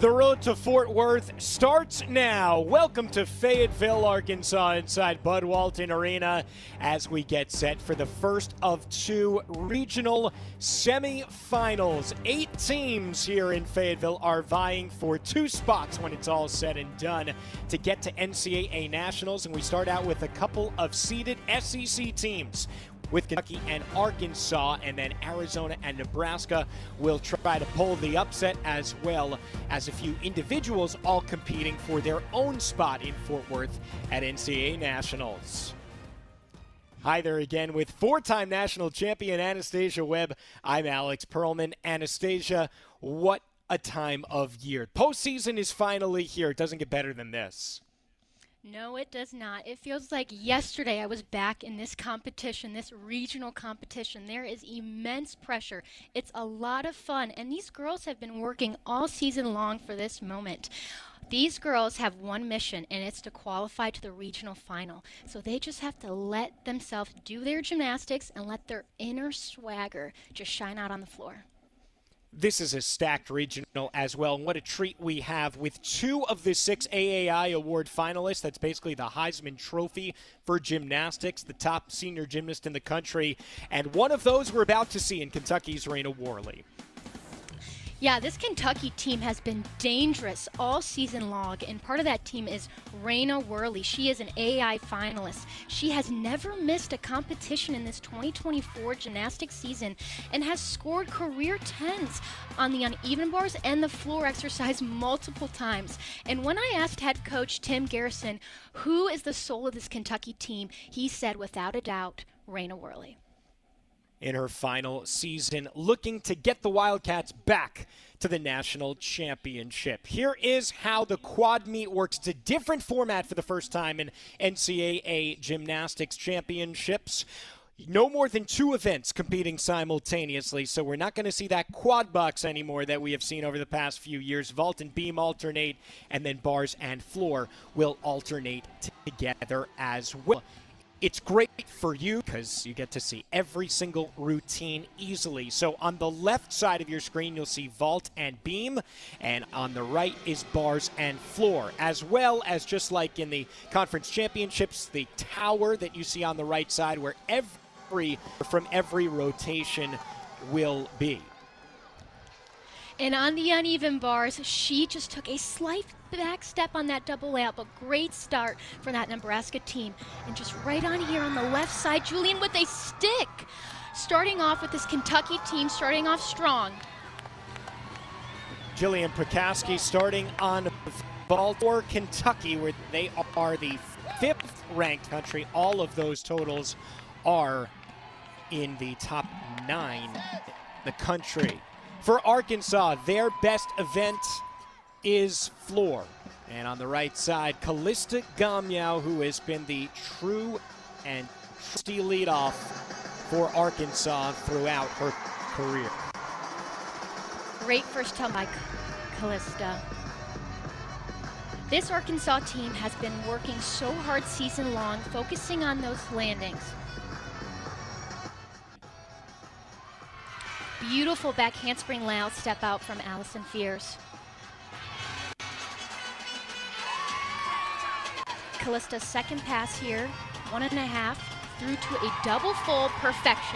The road to Fort Worth starts now. Welcome to Fayetteville, Arkansas, inside Bud Walton Arena as we get set for the first of two regional semifinals. 8 teams here in Fayetteville are vying for 2 spots when it's all said and done to get to NCAA Nationals, and we start out with a couple of seeded SEC teams, with Kentucky and Arkansas, and then Arizona and Nebraska will try to pull the upset, as well as a few individuals all competing for their own spot in Fort Worth at NCAA Nationals. Hi there again with 4-time national champion Anastasia Webb. I'm Alex Perlman. Anastasia, what a time of year. Postseason is finally here. It doesn't get better than this. No, it does not. It feels like yesterday I was back in this competition, this regional competition. There is immense pressure. It's a lot of fun, and these girls have been working all season long for this moment. These girls have one mission, and it's to qualify to the regional final. So they just have to let themselves do their gymnastics and let their inner swagger just shine out on the floor. This is a stacked regional as well, and what a treat we have with 2 of the 6 AAI award finalists. That's basically the Heisman Trophy for gymnastics, the top senior gymnast in the country, and one of those we're about to see in Kentucky's Raina Worley. Yeah, this Kentucky team has been dangerous all season long, and part of that team is Raina Worley. She is an AI finalist. She has never missed a competition in this 2024 gymnastics season and has scored career 10s on the uneven bars and the floor exercise multiple times. And when I asked head coach Tim Garrison who is the soul of this Kentucky team, he said without a doubt, Raina Worley. In her final season, looking to get the Wildcats back to the national championship. Here is how the quad meet works. It's a different format for the first time in NCAA gymnastics championships. No more than 2 events competing simultaneously, so we're not going to see that quad box anymore that we have seen over the past few years. Vault and beam alternate, and then bars and floor will alternate together as well. It's great for you because you get to see every single routine easily. So on the left side of your screen, you'll see vault and beam, and on the right is bars and floor, as well as, just like in the conference championships, the tower that you see on the right side where from every rotation will be. And on the uneven bars, she just took a slight back step on that double layup. A great start for that Nebraska team. And just right on here on the left side, Julian with a stick. Starting off with this Kentucky team, starting off strong. Jillian Prakaski starting on ball for Kentucky, where they are the 5th ranked country. All of those totals are in the top 9 in the country. For Arkansas, their best event is floor. And on the right side, Callista Gamyau, who has been the true and trusty leadoff for Arkansas throughout her career. Great first time by Callista. This Arkansas team has been working so hard season long, focusing on those landings. Beautiful back handspring layout step out from Allison Fears. Callista's second pass here, 1.5, through to a double full perfection.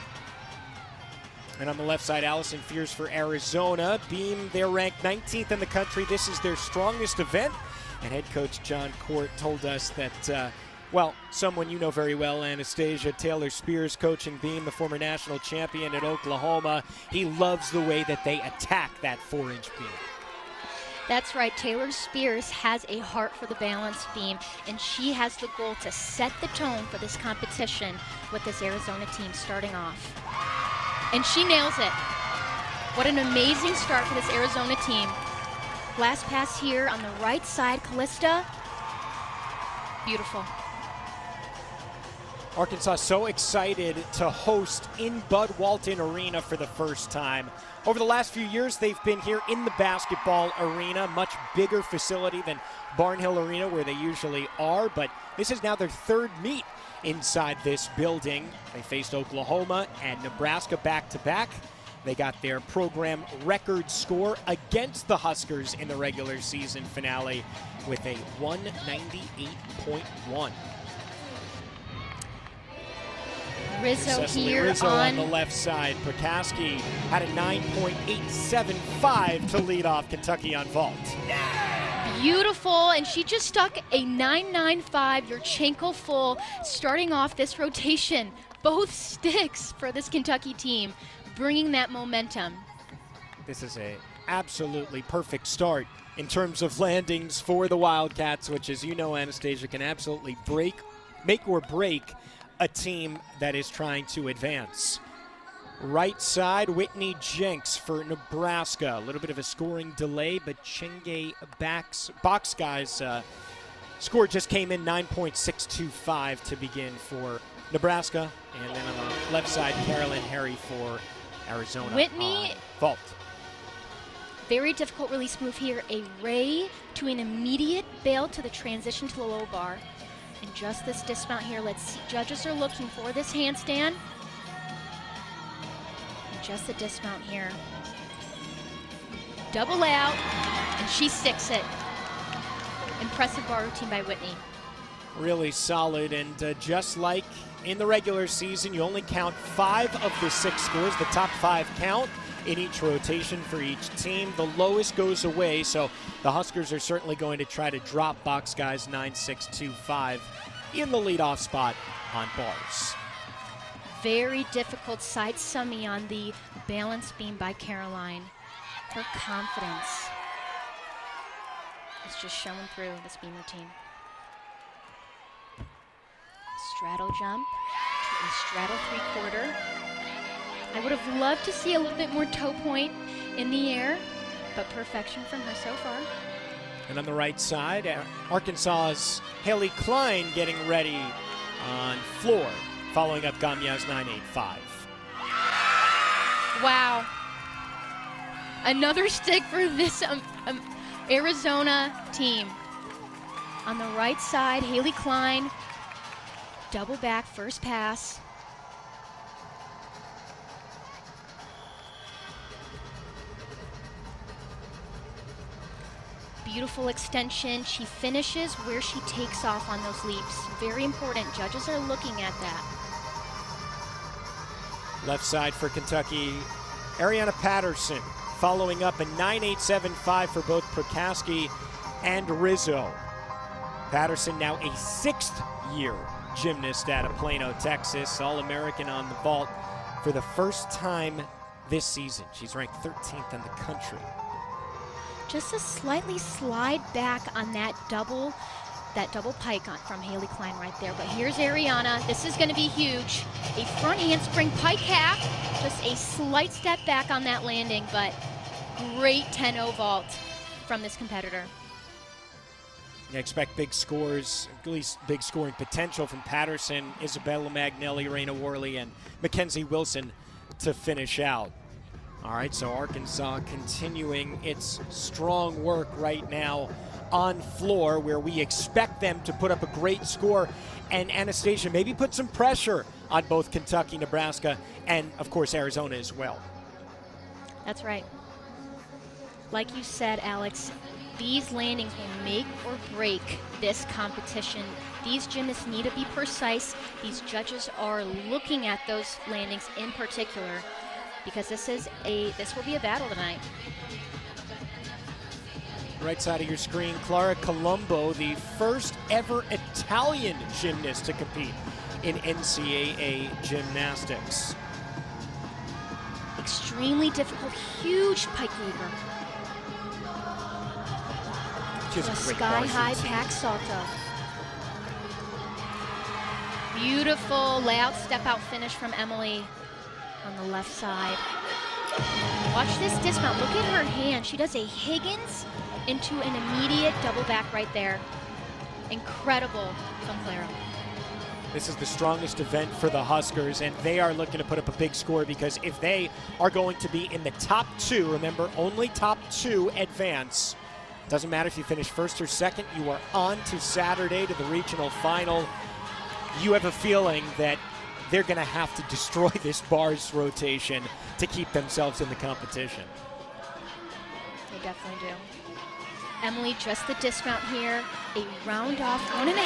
And on the left side, Allison Fears for Arizona. Beam, they're ranked 19th in the country. This is their strongest event. And head coach John Court told us that well, someone you know very well, Anastasia, Taylor Spears, coaching beam, the former national champion at Oklahoma. He loves the way that they attack that 4-inch beam. That's right, Taylor Spears has a heart for the balance beam, and she has the goal to set the tone for this competition with this Arizona team starting off. And she nails it. What an amazing start for this Arizona team. Last pass here on the right side, Callista. Beautiful. Arkansas so excited to host in Bud Walton Arena for the first time. Over the last few years, they've been here in the basketball arena, much bigger facility than Barnhill Arena where they usually are, but this is now their 3rd meet inside this building. They faced Oklahoma and Nebraska back-to-back. They got their program record score against the Huskers in the regular season finale with a 198.1. Rizzo here Rizzo on the left side. Prokowski had a 9.875 to lead off Kentucky on vault. Beautiful, and she just stuck a 9.95 Yurchenko full, starting off this rotation. Both sticks for this Kentucky team, bringing that momentum. This is a absolutely perfect start in terms of landings for the Wildcats, which, as you know, Anastasia, can absolutely make or break a team that is trying to advance. Right side, Whitney Jenks for Nebraska. A little bit of a scoring delay, but Chenge box guys score just came in 9.625 to begin for Nebraska. And then on the left side, Carolyn Harry for Arizona. Whitney, vault. Very difficult release move here. A ray to an immediate bail to the transition to the low bar. And just this dismount here, let's see. Judges are looking for this handstand. And just the dismount here. Double out, and she sticks it. Impressive bar routine by Whitney. Really solid, and just like in the regular season, you only count 5 of the 6 scores. The top 5 count in each rotation for each team. The lowest goes away, so the Huskers are certainly going to try to drop box guys 9.625 in the leadoff spot on bars. Very difficult side summy on the balance beam by Caroline. Her confidence is just showing through this beam routine. Straddle jump to a straddle 3/4. I would have loved to see a little bit more toe point in the air, but perfection from her so far. And on the right side, Arkansas's Haley Klein getting ready on floor, following up Gamya's 9.85. Wow. Another stick for this Arizona team. On the right side, Haley Klein, double back, first pass. Beautiful extension. She finishes where she takes off on those leaps. Very important. Judges are looking at that. Left side for Kentucky, Ariana Patterson following up a 9.875 for both Prokowski and Rizzo. Patterson now a 6th-year gymnast out of Plano, Texas, All-American on the vault for the first time this season. She's ranked 13th in the country. Just a slightly slide back on that double pike from Haley Klein right there. But here's Ariana. This is going to be huge. A front handspring pike half. Just a slight step back on that landing, but great 10-0 vault from this competitor. I expect big scores, at least big scoring potential from Patterson, Isabella Magnelli, Raina Worley, and Mackenzie Wilson to finish out. All right, so Arkansas continuing its strong work right now on floor, where we expect them to put up a great score, and Anastasia maybe put some pressure on both Kentucky, Nebraska, and of course Arizona as well. That's right. Like you said, Alex, these landings will make or break this competition. These gymnasts need to be precise. These judges are looking at those landings in particular, because this will be a battle tonight. Right side of your screen, Clara Colombo, the first ever Italian gymnast to compete in NCAA gymnastics. Extremely difficult, huge pike lever. Just a sky-high pack salto. Beautiful layout step-out finish from Emily on the left side. Watch this dismount. Look at her hand. She does a Higgins into an immediate double back right there. Incredible from Clara. This is the strongest event for the Huskers, and they are looking to put up a big score, because if they are going to be in the top 2, remember, only top 2 advance. Doesn't matter if you finish first or second, you are on to Saturday to the regional final. You have a feeling that they're going to have to destroy this bars rotation to keep themselves in the competition. They definitely do. Emily, just the dismount here, a round off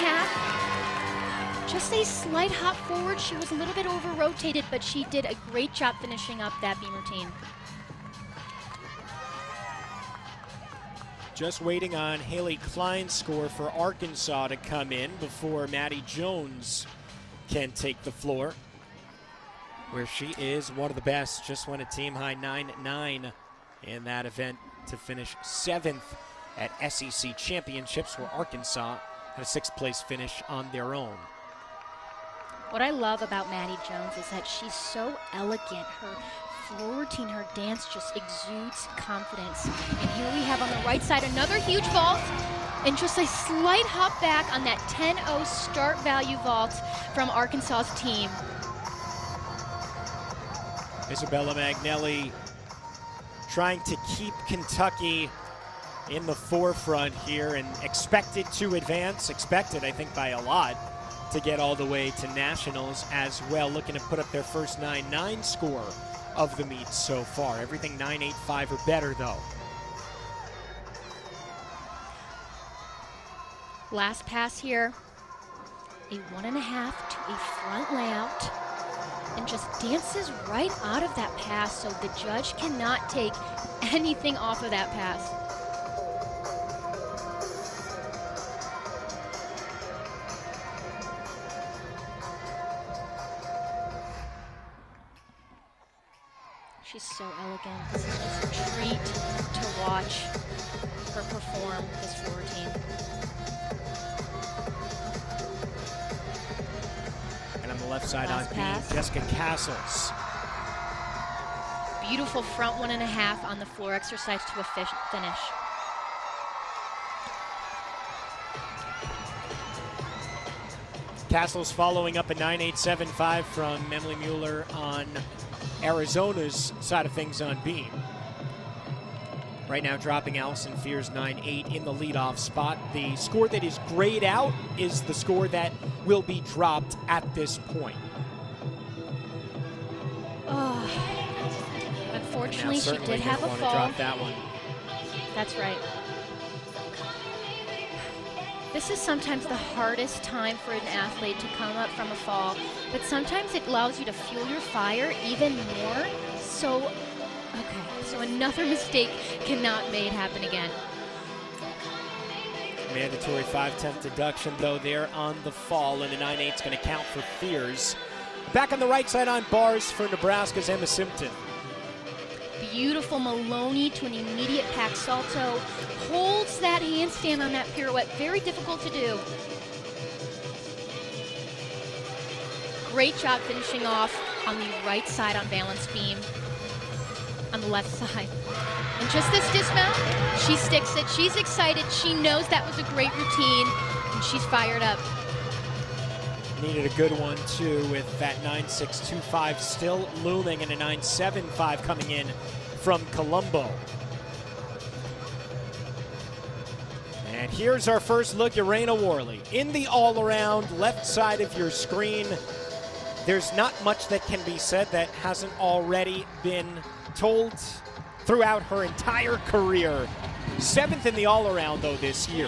1.5. Just a slight hop forward. She was a little bit over-rotated, but she did a great job finishing up that beam routine. Just waiting on Haley Klein's score for Arkansas to come in before Maddie Jones can take the floor, where she is one of the best. Just won a team-high 9-9 in that event to finish 7th at SEC Championships, where Arkansas had a 6th place finish on their own. What I love about Maddie Jones is that she's so elegant. Her floor routine, her dance just exudes confidence. And here we have on the right side another huge vault and just a slight hop back on that 10-0 start value vault from Arkansas's team. Isabella Magnelli trying to keep Kentucky in the forefront here and expected to advance, expected I think by a lot, to get all the way to nationals as well, looking to put up their first 9-9 score of the meet so far. Everything 9.85 or better though. Last pass here, a 1.5 to a front layout, and just dances right out of that pass, so the judge cannot take anything off of that pass. She's so elegant. This is just a treat to watch her perform this floor routine. And on the left side Last on pass. beam, Jessica Castles. Beautiful front 1.5 on the floor exercise to a finish. Castles following up a 9.875 from Emily Mueller on Arizona's side of things on beam. Right now dropping Allison Fears 9.8 in the leadoff spot. The score that is grayed out is the score that will be dropped at this point. Oh. Unfortunately, she did have a fall. Drop that one. That's right. This is sometimes the hardest time for an athlete to come up from a fall, but sometimes it allows you to fuel your fire even more. So another mistake cannot be made happen again. Mandatory 5/10 deduction though there on the fall, and the 9.8 is going to count for Fears. Back on the right side on bars for Nebraska's Emma Simpton. Beautiful Maloney to an immediate pack salto. Holds that handstand on that pirouette. Very difficult to do. Great job finishing off on the right side on balance beam. On the left side. And just this dismount, she sticks it. She's excited. She knows that was a great routine, and she's fired up. Needed a good one too, with that 9.625 still looming, and a 9.75 coming in from Colombo. And here's our first look at Raina Worley. In the all-around left side of your screen, there's not much that can be said that hasn't already been told throughout her entire career. 7th in the all-around though this year.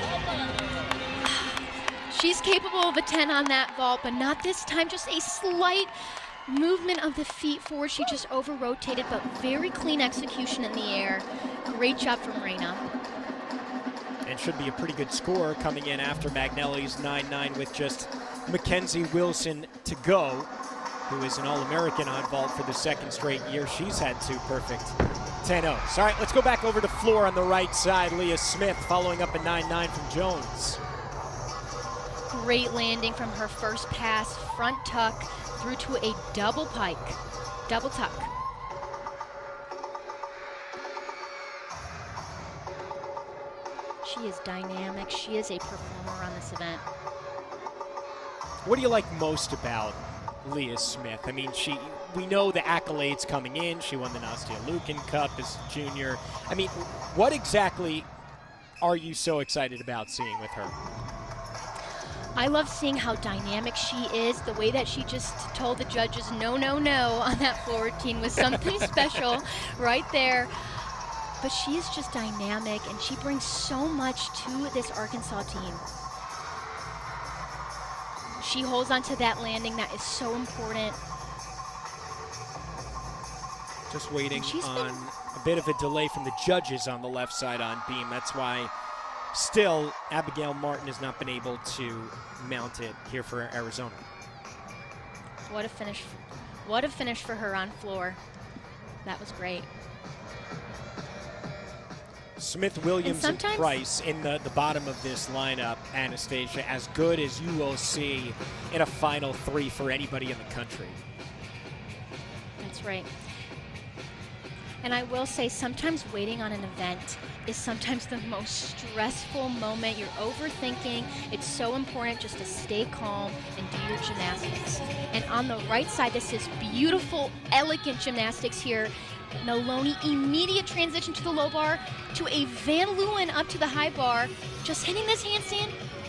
She's capable of a 10 on that vault, but not this time. Just a slight movement of the feet forward. She just over-rotated, but very clean execution in the air. Great job from Raina. And should be a pretty good score coming in after Magnelli's 9.9 with just Mackenzie Wilson to go, who is an All-American on vault for the 2nd straight year. She's had 2 perfect 10-0s. All right, let's go back over to floor on the right side. Leah Smith following up a 9.9 from Jones. Great landing from her first pass, front tuck through to a double pike, double tuck. She is dynamic. She is a performer on this event. What do you like most about Leah Smith? I mean, we know the accolades coming in. She won the Nastia Lukin Cup as a junior. I mean, what exactly are you so excited about seeing with her? I love seeing how dynamic she is. The way that she just told the judges no, no, no on that floor routine was something special right there. But she is just dynamic, and she brings so much to this Arkansas team. She holds onto that landing. That is so important. Just waiting on a bit of a delay from the judges on the left side on beam. That's why still Abigail Martin has not been able to mount it here for Arizona. What a finish. What a finish for her on floor. That was great. Smith, Williams, and Price in the bottom of this lineup, Anastasia, as good as you will see in a Final Three for anybody in the country. That's right. And I will say, sometimes waiting on an event is sometimes the most stressful moment. You're overthinking. It's so important just to stay calm and do your gymnastics. And on the right side, this is beautiful, elegant gymnastics here. Maloney, immediate transition to the low bar, to a Van Leeuwen up to the high bar, just hitting this handstand.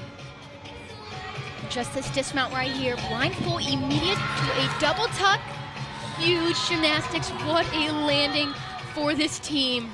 Just this dismount right here, blind full, immediate to a double tuck. Huge gymnastics. What a landing for this team.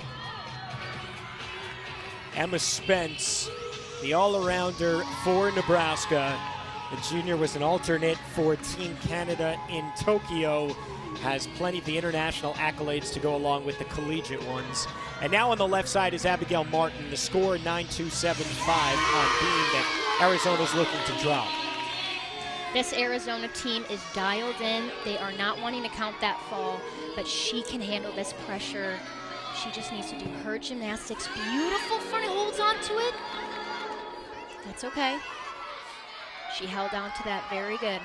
Emma Spence, the all-arounder for Nebraska. The junior was an alternate for Team Canada in Tokyo. Has plenty of the international accolades to go along with the collegiate ones. And now on the left side is Abigail Martin. The score 9-2-7-5 on beam that Arizona's looking to drop. This Arizona team is dialed in. They are not wanting to count that fall, but she can handle this pressure. She just needs to do her gymnastics. Beautiful front holds onto it. That's okay. She held on to that very good.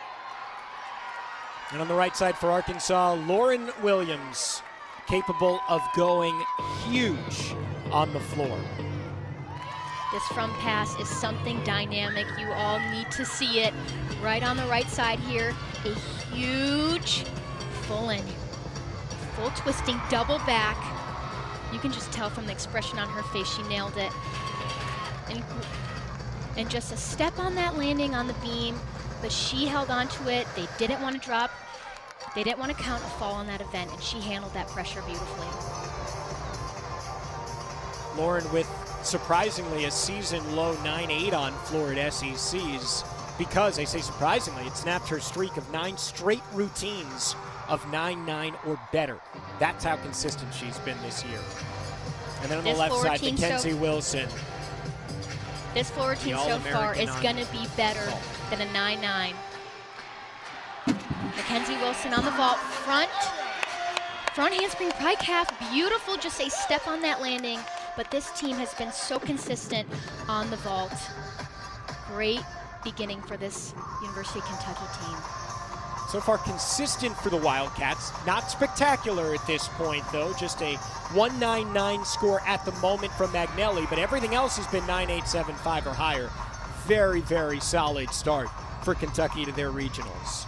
And on the right side for Arkansas, Lauren Williams, capable of going huge on the floor. This front pass is something dynamic. You all need to see it. Right on the right side here, a huge full in, full twisting, double back. You can just tell from the expression on her face, she nailed it. And just a step on that landing on the beam, but she held on to it. They didn't want to drop. They didn't want to count a fall on that event, and she handled that pressure beautifully. Lauren with surprisingly a season-low 9-8 on floor at SECs, because, I say surprisingly, it snapped her streak of 9 straight routines of 9-9 or better. That's how consistent she's been this year. And then on the left side, Mackenzie Wilson. This floor routine so far is going to be better than a 9-9. Mackenzie Wilson on the vault, front handspring pike half, beautiful, just a step on that landing, but this team has been so consistent on the vault. Great beginning for this University of Kentucky team. So far consistent for the Wildcats, not spectacular at this point though, just a 1-9-9 score at the moment from Magnelli, but everything else has been 9-8-7-5 or higher. Very, very solid start for Kentucky to their regionals.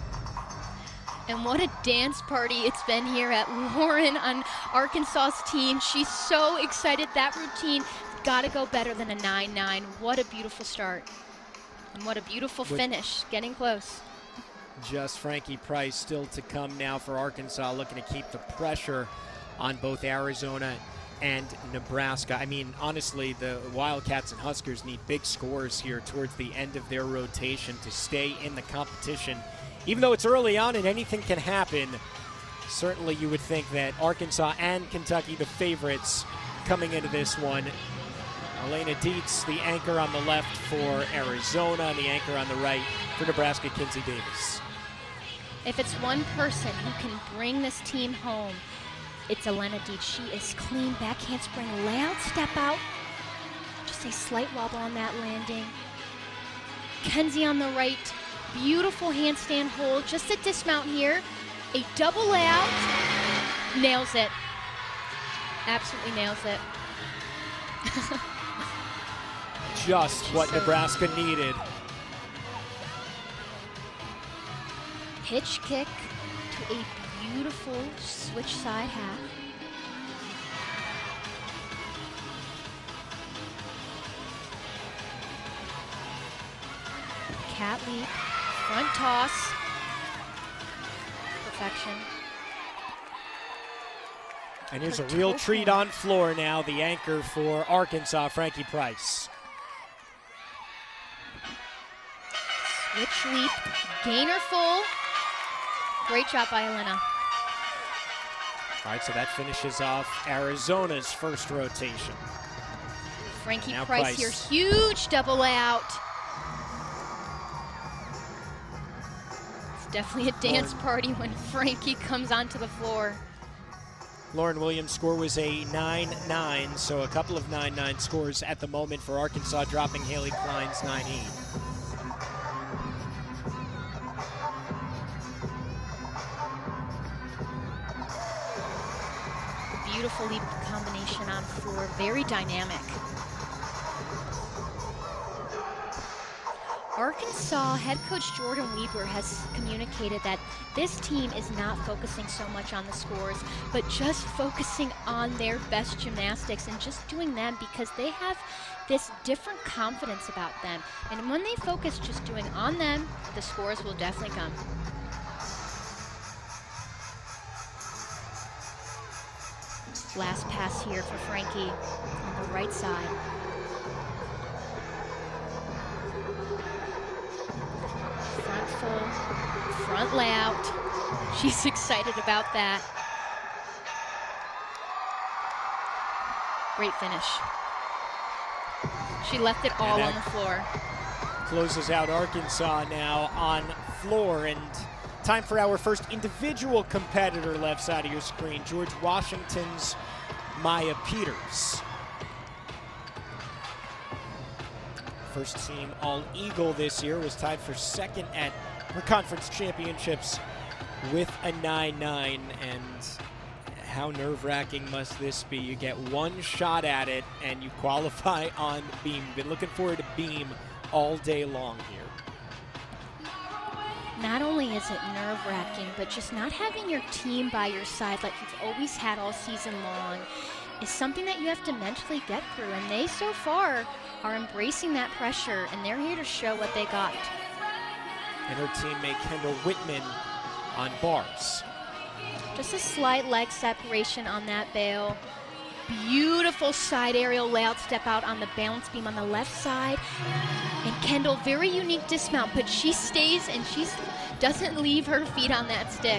And what a dance party it's been here at Lauren on Arkansas's team. She's so excited. That routine got to go better than a 9-9. What a beautiful start. And what a beautiful finish. Getting close. Just Frankie Price still to come now for Arkansas, looking to keep the pressure on both Arizona and Nebraska. I mean, honestly, the Wildcats and Huskers need big scores here towards the end of their rotation to stay in the competition. Even though it's early on and anything can happen, certainly you would think that Arkansas and Kentucky, the favorites coming into this one. Elena Dietz, the anchor on the left for Arizona, and the anchor on the right for Nebraska, Kinsey Davis. If it's one person who can bring this team home, it's Elena Dietz. She is clean, back handspring, layout, step out. Just a slight wobble on that landing. Kenzie on the right. Beautiful handstand hold, just a dismount here. A double layout, nails it. Absolutely nails it. Just what Nebraska needed. Hitch kick to a beautiful switch side half. cat leap, front toss, perfection. And here's a real treat on floor now, the anchor for Arkansas, Frankie Price. Switch leap, gainer full. Great job by Elena. All right, so that finishes off Arizona's first rotation. Frankie Price here, huge double out. It's definitely a dance party when Frankie comes onto the floor. Lauren Williams' score was a 9-9, so a couple of 9-9 scores at the moment for Arkansas, dropping Haley Klein's 9-8. Beautiful leap combination on floor, very dynamic. Arkansas head coach Jordan Weber has communicated that this team is not focusing so much on the scores, but just focusing on their best gymnastics and just doing them because they have this different confidence about them. And when they focus just doing on them, the scores will definitely come. Last pass here for Frankie on the right side. Front full, front layout. She's excited about that. Great finish. She left it all on the floor. Closes out Arkansas now on floor, and time for our first individual competitor left side of your screen, George Washington's Maya Peters. First team All-Eagle this year, was tied for second at her conference championships with a 9-9, and how nerve-wracking must this be? You get one shot at it and you qualify on beam. Been looking forward to beam all day long here. Not only is it nerve-wracking, but just not having your team by your side like you've always had all season long is something that you have to mentally get through. And they, so far, are embracing that pressure, and they're here to show what they got. And her teammate Kendall Whitman on bars. Just a slight leg separation on that bail. Beautiful side aerial layout step out on the balance beam on the left side. And Kendall, very unique dismount, but she stays and she doesn't leave her feet on that stick.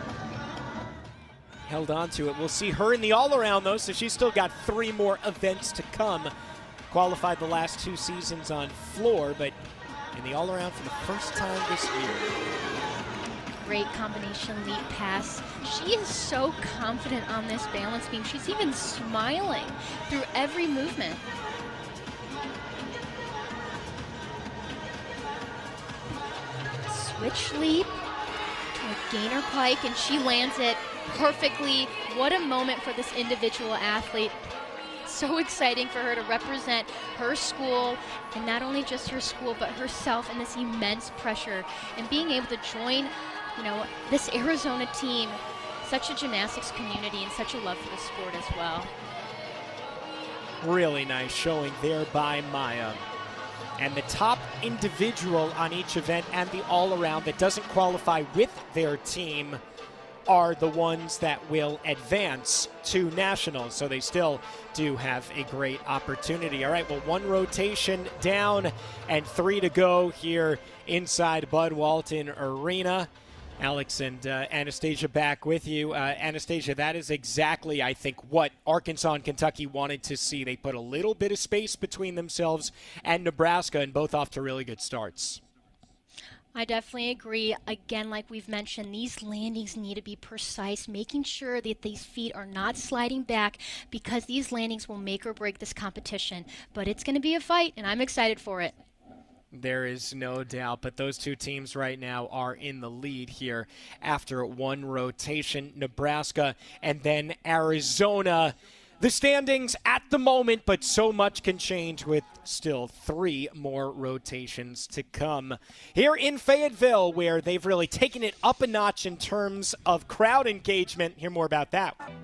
Held on to it. We'll see her in the all-around, though, so she's still got 3 more events to come. Qualified the last 2 seasons on floor, but in the all-around for the first time this year. Great combination leap pass. She is so confident on this balance beam. She's even smiling through every movement. Switch leap to a gainer pike, and she lands it perfectly. What a moment for this individual athlete. So exciting for her to represent her school, and not only just her school, but herself in this immense pressure, and being able to join, you know, this Arizona team, such a gymnastics community and such a love for the sport as well. Really nice showing there by Maya. And the top individual on each event and the all-around that doesn't qualify with their team are the ones that will advance to nationals, so they still do have a great opportunity. All right, well, 1 rotation down and 3 to go here inside Bud Walton Arena. Alex and Anastasia back with you. Anastasia, that is exactly, I think, what Arkansas and Kentucky wanted to see. They put a little bit of space between themselves and Nebraska, and both off to really good starts. I definitely agree. Again, like we've mentioned, these landings need to be precise, making sure that these feet are not sliding back, because these landings will make or break this competition. But it's going to be a fight, and I'm excited for it. There is no doubt, but those 2 teams right now are in the lead here after 1 rotation. Nebraska and then Arizona. The standings at the moment, but so much can change with still 3 more rotations to come. Here in Fayetteville, where they've really taken it up a notch in terms of crowd engagement. Hear more about that.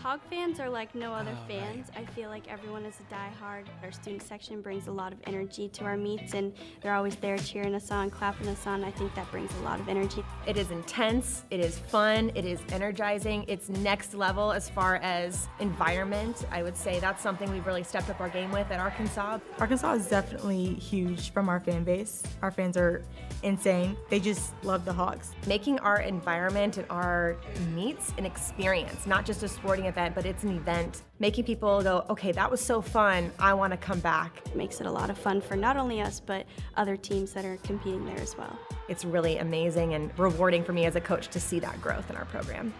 Hog fans are like no other fans. I feel like everyone is a diehard. Our student section brings a lot of energy to our meets, and they're always there cheering us on, clapping us on. I think that brings a lot of energy. It is intense, it is fun, it is energizing, it's next level as far as environment. I would say that's something we've really stepped up our game with at Arkansas. Arkansas is definitely huge from our fan base. Our fans are insane. They just love the Hogs. Making our environment and our meets an experience, not just a sporting event, but it's an event. Making people go, okay, that was so fun, I want to come back. It makes it a lot of fun for not only us, but other teams that are competing there as well. It's really amazing and rewarding for me as a coach to see that growth in our program.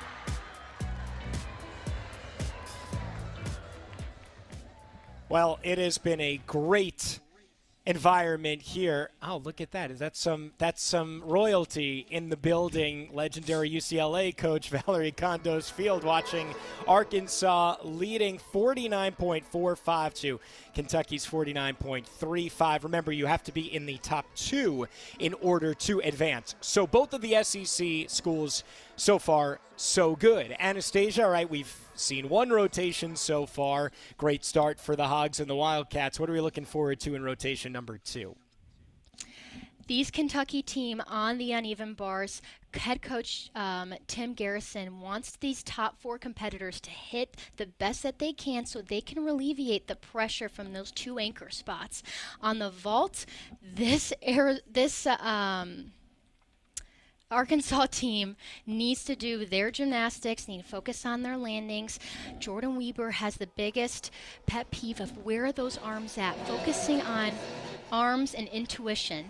Well, it has been a great environment here. Oh, look at that. That's some royalty in the building. Legendary UCLA coach Valerie Condos Field watching Arkansas leading 49.45 to Kentucky's 49.35. Remember, you have to be in the top 2 in order to advance. So both of the SEC schools so far so good. Anastasia, all right, we've seen one rotation so far. Great start for the Hogs and the Wildcats. What are we looking forward to in rotation number 2? These Kentucky team on the uneven bars, head coach Tim Garrison wants these top 4 competitors to hit the best that they can so they can alleviate the pressure from those 2 anchor spots. On the vault, this Arkansas team needs to do their gymnastics, need to focus on their landings. Jordan Weber has the biggest pet peeve of where are those arms at, focusing on arms and intuition.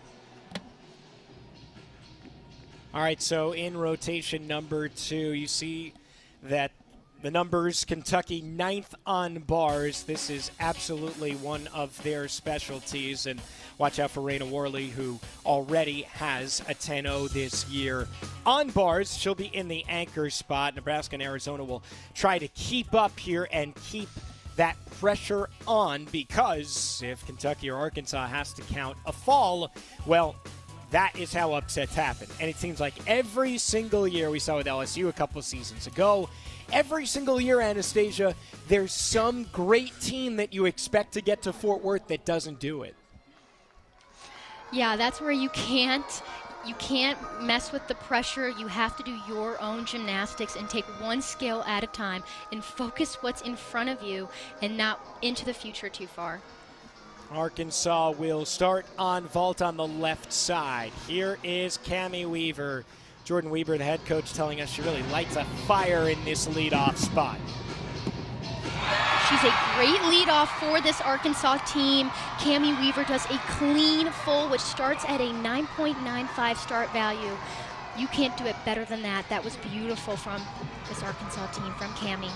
All right, so in rotation number 2, you see that the numbers, Kentucky 9th on bars. This is absolutely one of their specialties. And watch out for Raina Worley, who already has a 10-0 this year on bars. She'll be in the anchor spot. Nebraska and Arizona will try to keep up here and keep that pressure on, because if Kentucky or Arkansas has to count a fall, well, that is how upsets happen. And it seems like every single year, we saw with LSU a couple of seasons ago, every single year, Anastasia, there's some great team that you expect to get to Fort Worth that doesn't do it. Yeah, that's where you can't mess with the pressure. You have to do your own gymnastics and take one skill at a time and focus what's in front of you and not into the future too far. Arkansas will start on vault on the left side. Here is Cami Weaver. Jordan Weber, the head coach, telling us she really lights a fire in this leadoff spot. She's a great leadoff for this Arkansas team. Cami Weaver does a clean full, which starts at a 9.95 start value. You can't do it better than that. That was beautiful from this Arkansas team, from Cami.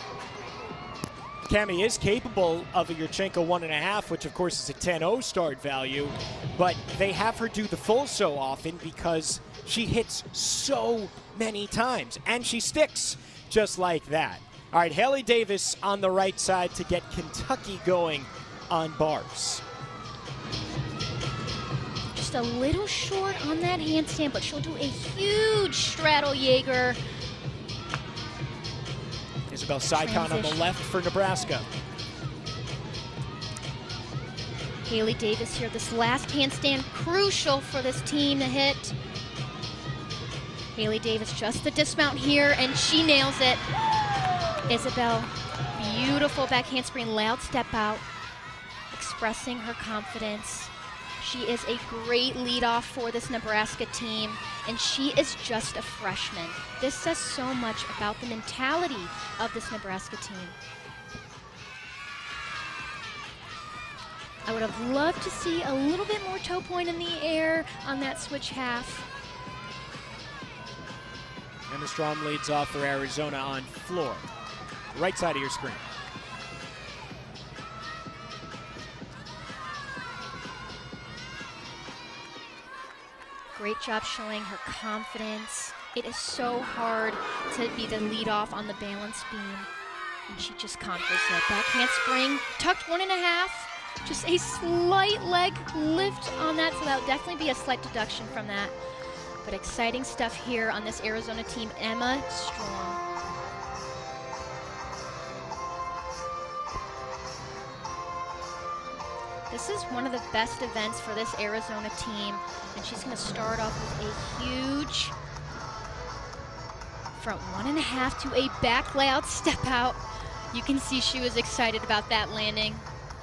Cami is capable of a Yurchenko 1.5, which of course is a 10-0 start value, but they have her do the full so often because she hits so many times, and she sticks just like that. All right, Haley Davis on the right side to get Kentucky going on bars. Just a little short on that handstand, but she'll do a huge straddle Jaeger. Isabel Saikon on the left for Nebraska. Haley Davis here, this last handstand, crucial for this team to hit. Haley Davis just the dismount here, and she nails it. Isabel, beautiful back handspring, loud step out, expressing her confidence. She is a great leadoff for this Nebraska team, and she is just a freshman. This says so much about the mentality of this Nebraska team. I would have loved to see a little bit more toe point in the air on that switch half. Emma Strom leads off for Arizona on floor. Right side of your screen. Great job showing her confidence. It is so hard to be the leadoff on the balance beam, and she just conquers it. Back handspring, tucked 1.5. Just a slight leg lift on that, so that'll definitely be a slight deduction from that. But exciting stuff here on this Arizona team. Emma Strom. This is one of the best events for this Arizona team, and she's going to start off with a huge front 1.5 to a back layout step out. You can see she was excited about that landing.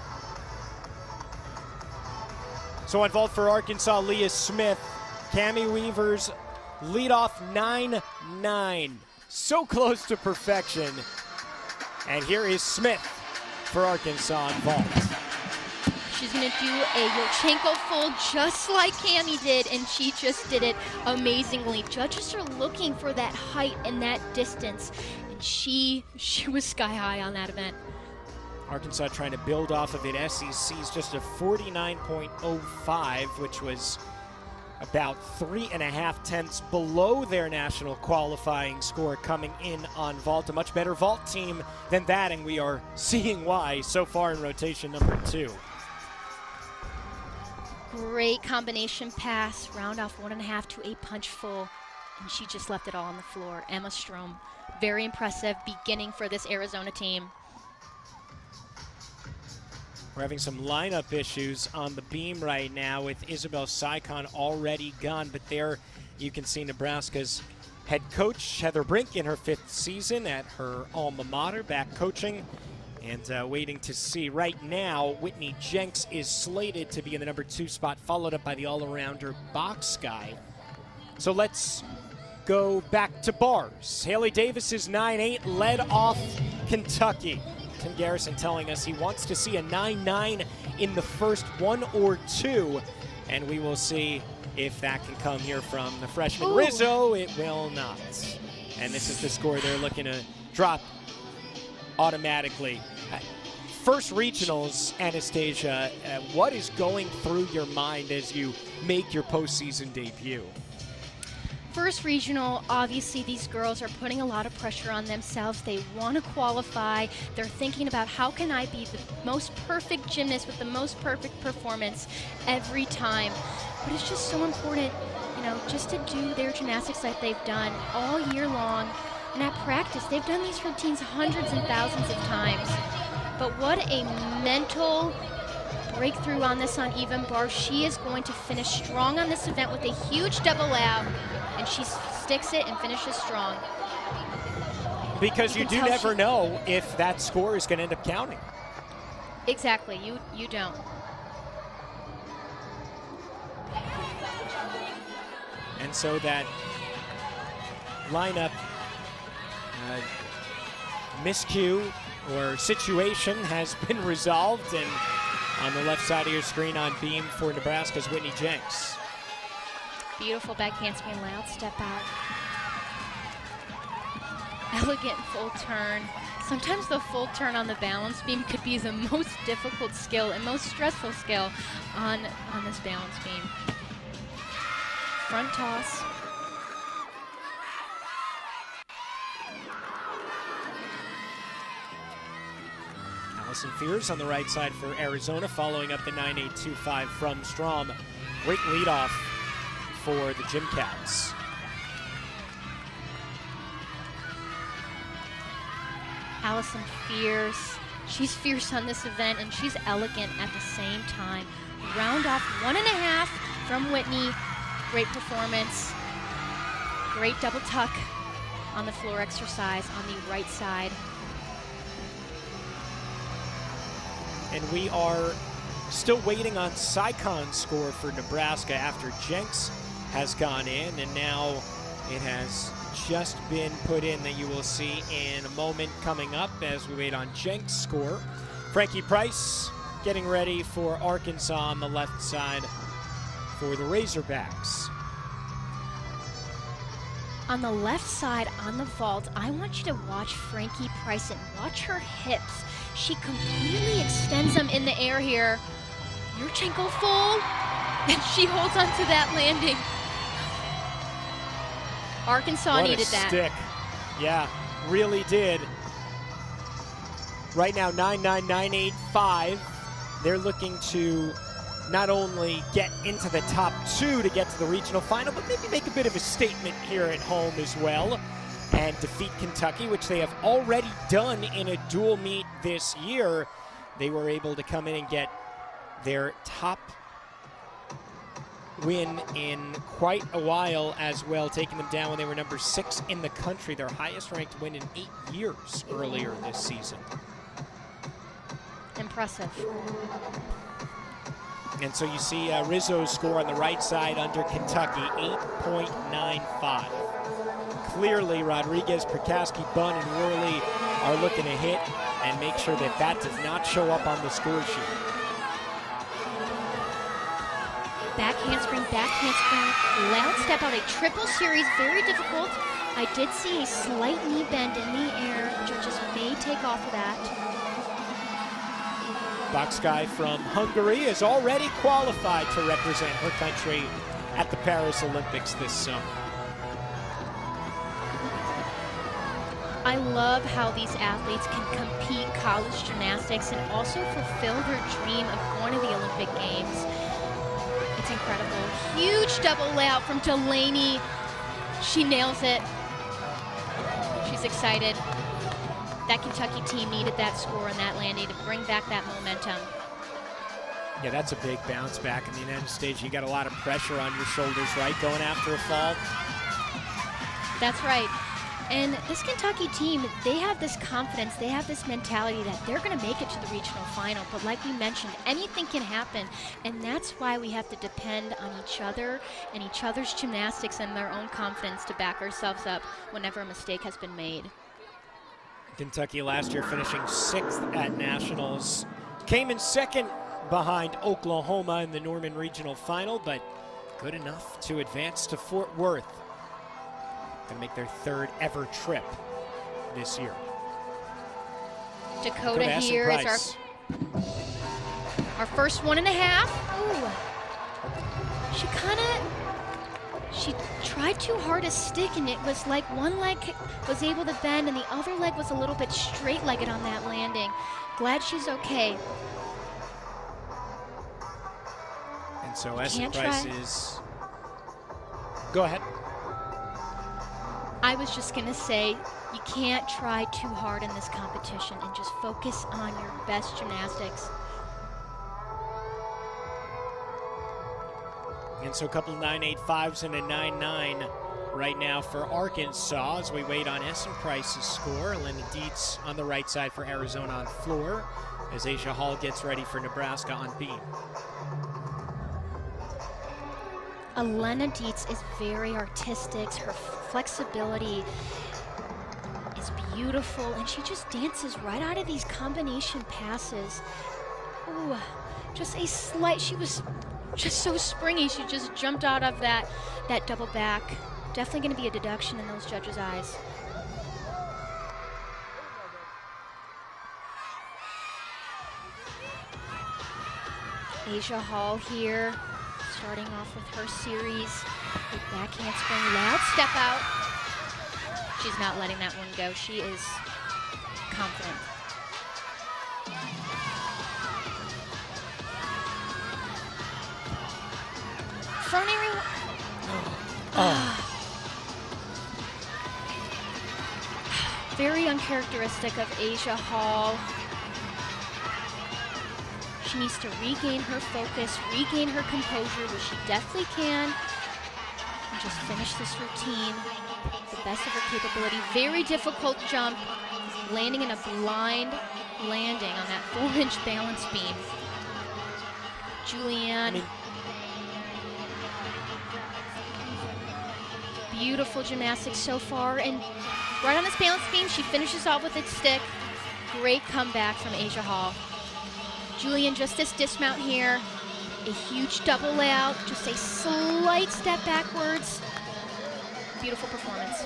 So on vault for Arkansas, Leah Smith, Cami Weaver's lead off 9-9. So close to perfection. And here is Smith for Arkansas on vault. She's going to do a Yurchenko full just like Cami did, and she just did it amazingly. Judges are looking for that height and that distance, and she was sky high on that event. Arkansas trying to build off of it. SEC's just a 49.05, which was about 3.5 tenths below their national qualifying score coming in on vault. A much better vault team than that, and we are seeing why so far in rotation number 2. Great combination pass, round off 1.5 to a punch full, and she just left it all on the floor. Emma Strom, very impressive beginning for this Arizona team. We're having some lineup issues on the beam right now with Isabel Saikon already gone, but there you can see Nebraska's head coach Heather Brink in her 5th season at her alma mater, back coaching, and waiting to see. Right now, Whitney Jenks is slated to be in the number 2 spot, followed up by the all-arounder Box Guy. So let's go back to bars. Haley Davis is 9-8, led off Kentucky. Tim Garrison telling us he wants to see a 9-9 in the first 1 or 2, and we will see if that can come here from the freshman. Ooh. Rizzo, it will not. And this is the score they're looking to drop automatically. First regionals, Anastasia, what is going through your mind as you make your postseason debut? First regional, obviously these girls are putting a lot of pressure on themselves. They want to qualify. They're thinking about how can I be the most perfect gymnast with the most perfect performance every time. But it's just so important, you know, just to do their gymnastics that they've done all year long. And at practice, they've done these routines hundreds and thousands of times. But what a mental breakthrough on this uneven bar. She is going to finish strong on this event with a huge double out, and she sticks it and finishes strong. Because you do never know if that score is going to end up counting. Exactly, you don't. And so that lineup miscue or situation has been resolved, and on the left side of your screen on beam for Nebraska's Whitney Jenks. Beautiful back handspring layout step out. Elegant full turn. Sometimes the full turn on the balance beam could be the most difficult skill and most stressful skill on this balance beam. Front toss. Allison Fears on the right side for Arizona, following up the 9.825 from Strom. Great leadoff for the Gym Cats. Allison Fierce. She's fierce on this event, and she's elegant at the same time. Round off 1.5 from Whitney. Great performance. Great double tuck on the floor exercise on the right side. And we are still waiting on Saikon's score for Nebraska after Jenks has gone in, and now it has just been put in that you will see in a moment coming up as we wait on Jenks' score. Frankie Price getting ready for Arkansas on the left side for the Razorbacks. On the left side on the vault, I want you to watch Frankie Price and watch her hips. She completely extends them in the air here. Yurchenko full, and she holds on to that landing. Arkansas needed that. Stick. Yeah, really did. Right now, 9.9985. They're looking to not only get into the top 2 to get to the regional final, but maybe make a bit of a statement here at home as well and defeat Kentucky, which they have already done in a dual meet this year. They were able to come in and get their top win in quite a while as well, taking them down when they were number 6 in the country, their highest ranked win in 8 years earlier this season. Impressive. And so you see Rizzo's score on the right side under Kentucky, 8.95. Clearly, Rodriguez, Prikaski, Bunn, and Worley are looking to hit and make sure that that does not show up on the score sheet. Back handspring, loud step out, a triple series, very difficult. I did see a slight knee bend in the air. Judges may take off of that. Boxkai from Hungary is already qualified to represent her country at the Paris Olympics this summer. I love how these athletes can compete college gymnastics and also fulfill their dream of going to the Olympic Games. It's incredible. Huge double layout from Delaney. She nails it. She's excited. That Kentucky team needed that score and that landing to bring back that momentum. Yeah, that's a big bounce back in the United States. You got a lot of pressure on your shoulders, right, going after a fall? That's right. And this Kentucky team, they have this confidence, they have this mentality that they're going to make it to the regional final. But like we mentioned, anything can happen. And that's why we have to depend on each other and each other's gymnastics and their own confidence to back ourselves up whenever a mistake has been made. Kentucky last year finishing 6th at Nationals. Came in 2nd behind Oklahoma in the Norman Regional Final, but good enough to advance to Fort Worth. Gonna make their 3rd ever trip this year. Dakota here is our first 1.5. Ooh. She tried too hard to stick, and it was like one leg was able to bend and the other leg was a little bit straight-legged on that landing. Glad she's okay. And so Essen Price is... Go ahead. I was just gonna say, you can't try too hard in this competition and just focus on your best gymnastics. And so a couple of 9.85s and a 9.9 right now for Arkansas as we wait on Essen Price's score. Elena Dietz on the right side for Arizona on floor as Asia Hall gets ready for Nebraska on beam. Elena Dietz is very artistic. Her flexibility is beautiful, and she just dances right out of these combination passes. Ooh, just a slight, she was just so springy. She just jumped out of that double back. Definitely going to be a deduction in those judges' eyes. Asia Hall here, starting off with her series. Big back handspring, loud step out. She's not letting that one go. She is confident. Front area. Very uncharacteristic of Asia Hall. She needs to regain her focus, regain her composure, which she definitely can, and just finish this routine to the best of her capability. Very difficult jump, landing in a blind landing on that 4-inch balance beam. Julianne. Beautiful gymnastics so far, and right on this balance beam, she finishes off with its stick. Great comeback from Asia Hall. Julianne, just this dismount here, a huge double layout, just a slight step backwards. Beautiful performance.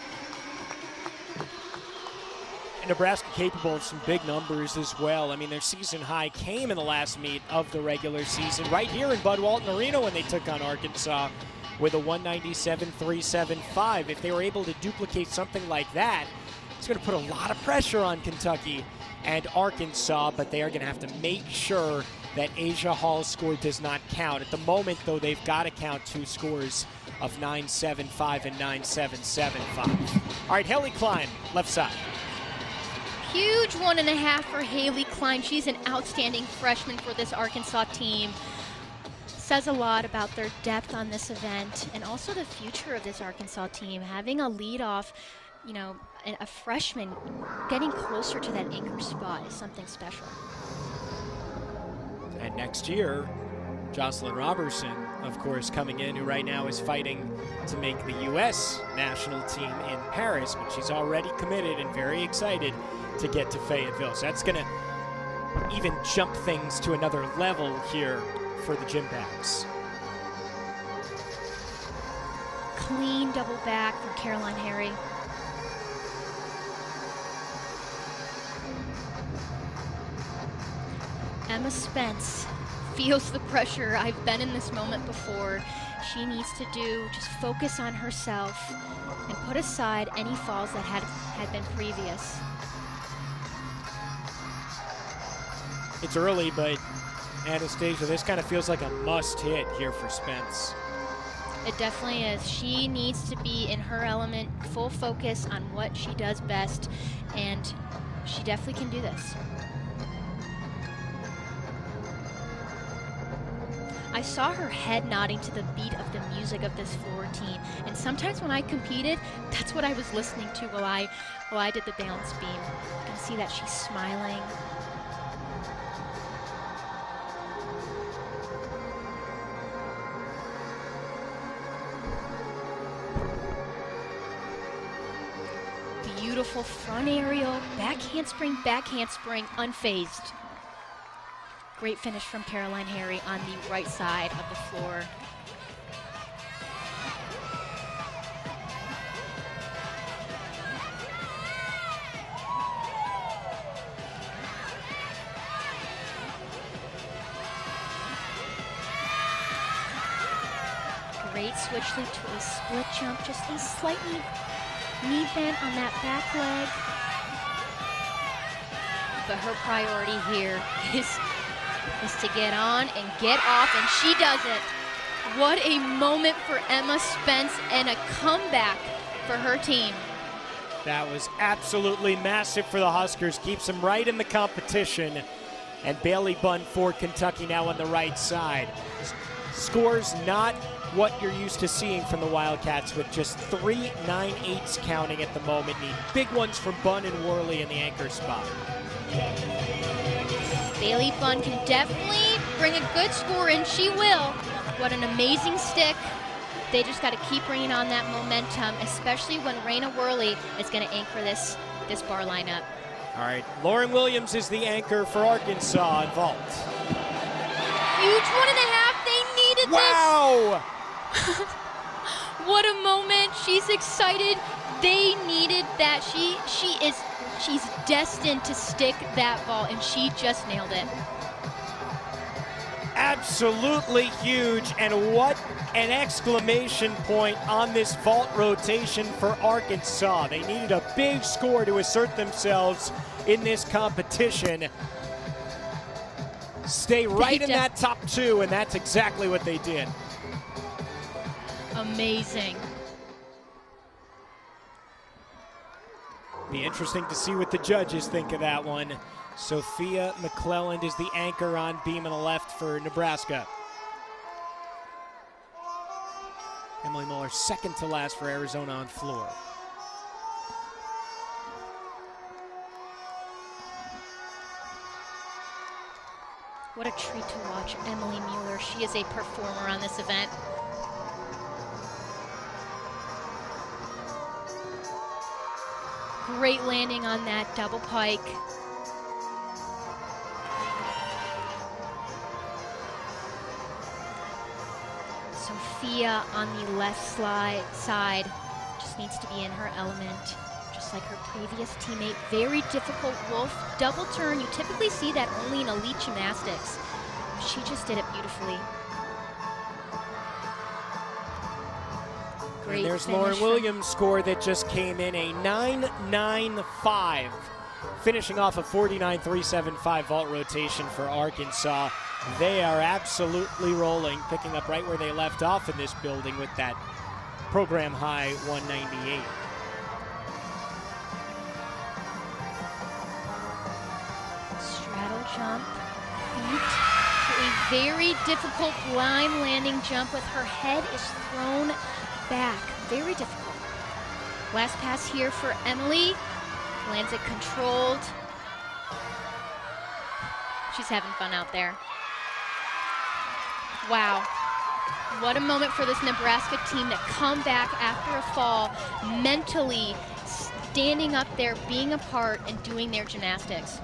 And Nebraska capable of some big numbers as well. I mean, their season high came in the last meet of the regular season right here in Bud Walton Arena when they took on Arkansas with a 197.375. If they were able to duplicate something like that, it's going to put a lot of pressure on Kentucky and Arkansas, but they are going to have to make sure that Asia Hall's score does not count. At the moment, though, they've got to count 2 scores of 9.75 and 9.775. All right, Haley Klein, left side. Huge 1.5 for Haley Klein. She's an outstanding freshman for this Arkansas team. Says a lot about their depth on this event and also the future of this Arkansas team. Having a leadoff, you know, a freshman getting closer to that anchor spot is something special. And next year, Jocelyn Robertson, of course, coming in, who right now is fighting to make the U.S. national team in Paris, but she's already committed and very excited to get to Fayetteville. So that's going to even jump things to another level here for the Gym Backs. Clean double back from Caroline Harry. Emma Spence feels the pressure. I've been in this moment before. She needs to just focus on herself and put aside any falls that had been previous. It's early, but Anastasia, this kind of feels like a must hit here for Spence. It definitely is. She needs to be in her element, full focus on what she does best, and she definitely can do this. I saw her head nodding to the beat of the music of this floor routine, and sometimes when I competed, that's what I was listening to while I did the balance beam. You can see that she's smiling. Beautiful front aerial, back handspring, unfazed. Great finish from Caroline Harry on the right side of the floor. Great switch leap to a split jump, just a slightly knee bend on that back leg. But her priority here is to get on and get off, and she does it. What a moment for Emma Spence and a comeback for her team. That was absolutely massive for the Huskers. Keeps them right in the competition. And Bailey Bunn for Kentucky now on the right side. Scores not what you're used to seeing from the Wildcats, with just 3 9/8s counting at the moment. Need big ones from Bunn and Worley in the anchor spot. Bailey Bunn can definitely bring a good score, and she will. What an amazing stick. They just got to keep bringing on that momentum, especially when Raina Worley is going to anchor this bar lineup. All right, Lauren Williams is the anchor for Arkansas in vault. Huge 1.5. They needed wow. this. What a moment. She's excited. They needed that. She's destined to stick that vault, and she just nailed it. Absolutely huge, and what an exclamation point on this vault rotation for Arkansas. They needed a big score to assert themselves in this competition. Stay right in that top 2, and that's exactly what they did. Amazing. Be interesting to see what the judges think of that one. Sophia McClelland is the anchor on beam on the left for Nebraska. Emily Muller second to last for Arizona on floor. What a treat to watch Emily Mueller. She is a performer on this event. Great landing on that double pike. Sophia on the left side just needs to be in her element, just like her previous teammate. Very difficult wolf double turn. You typically see that only in elite gymnastics. She just did it beautifully. Great and there's finish Lauren Williams' score that just came in, a 9.95, finishing off a 49.375 vault rotation for Arkansas. They are absolutely rolling, picking up right where they left off in this building with that program high 198. jump, feet, to a very difficult blind landing jump with her head is thrown back. Very difficult. Last pass here for Emily. Lands it controlled. She's having fun out there. Wow. What a moment for this Nebraska team to come back after a fall, mentally standing up there, being a part, and doing their gymnastics.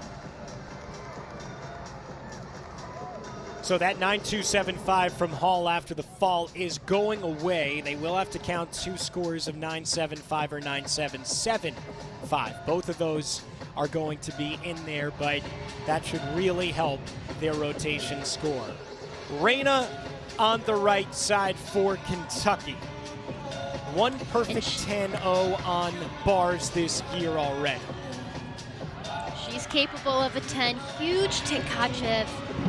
So that 9.275 from Hall after the fall is going away. They will have to count two scores of 9.75 or 9.775. Both of those are going to be in there, but that should really help their rotation score. Reyna on the right side for Kentucky. One perfect 10-0 on bars this year already. She's capable of a 10. Huge Tkachev.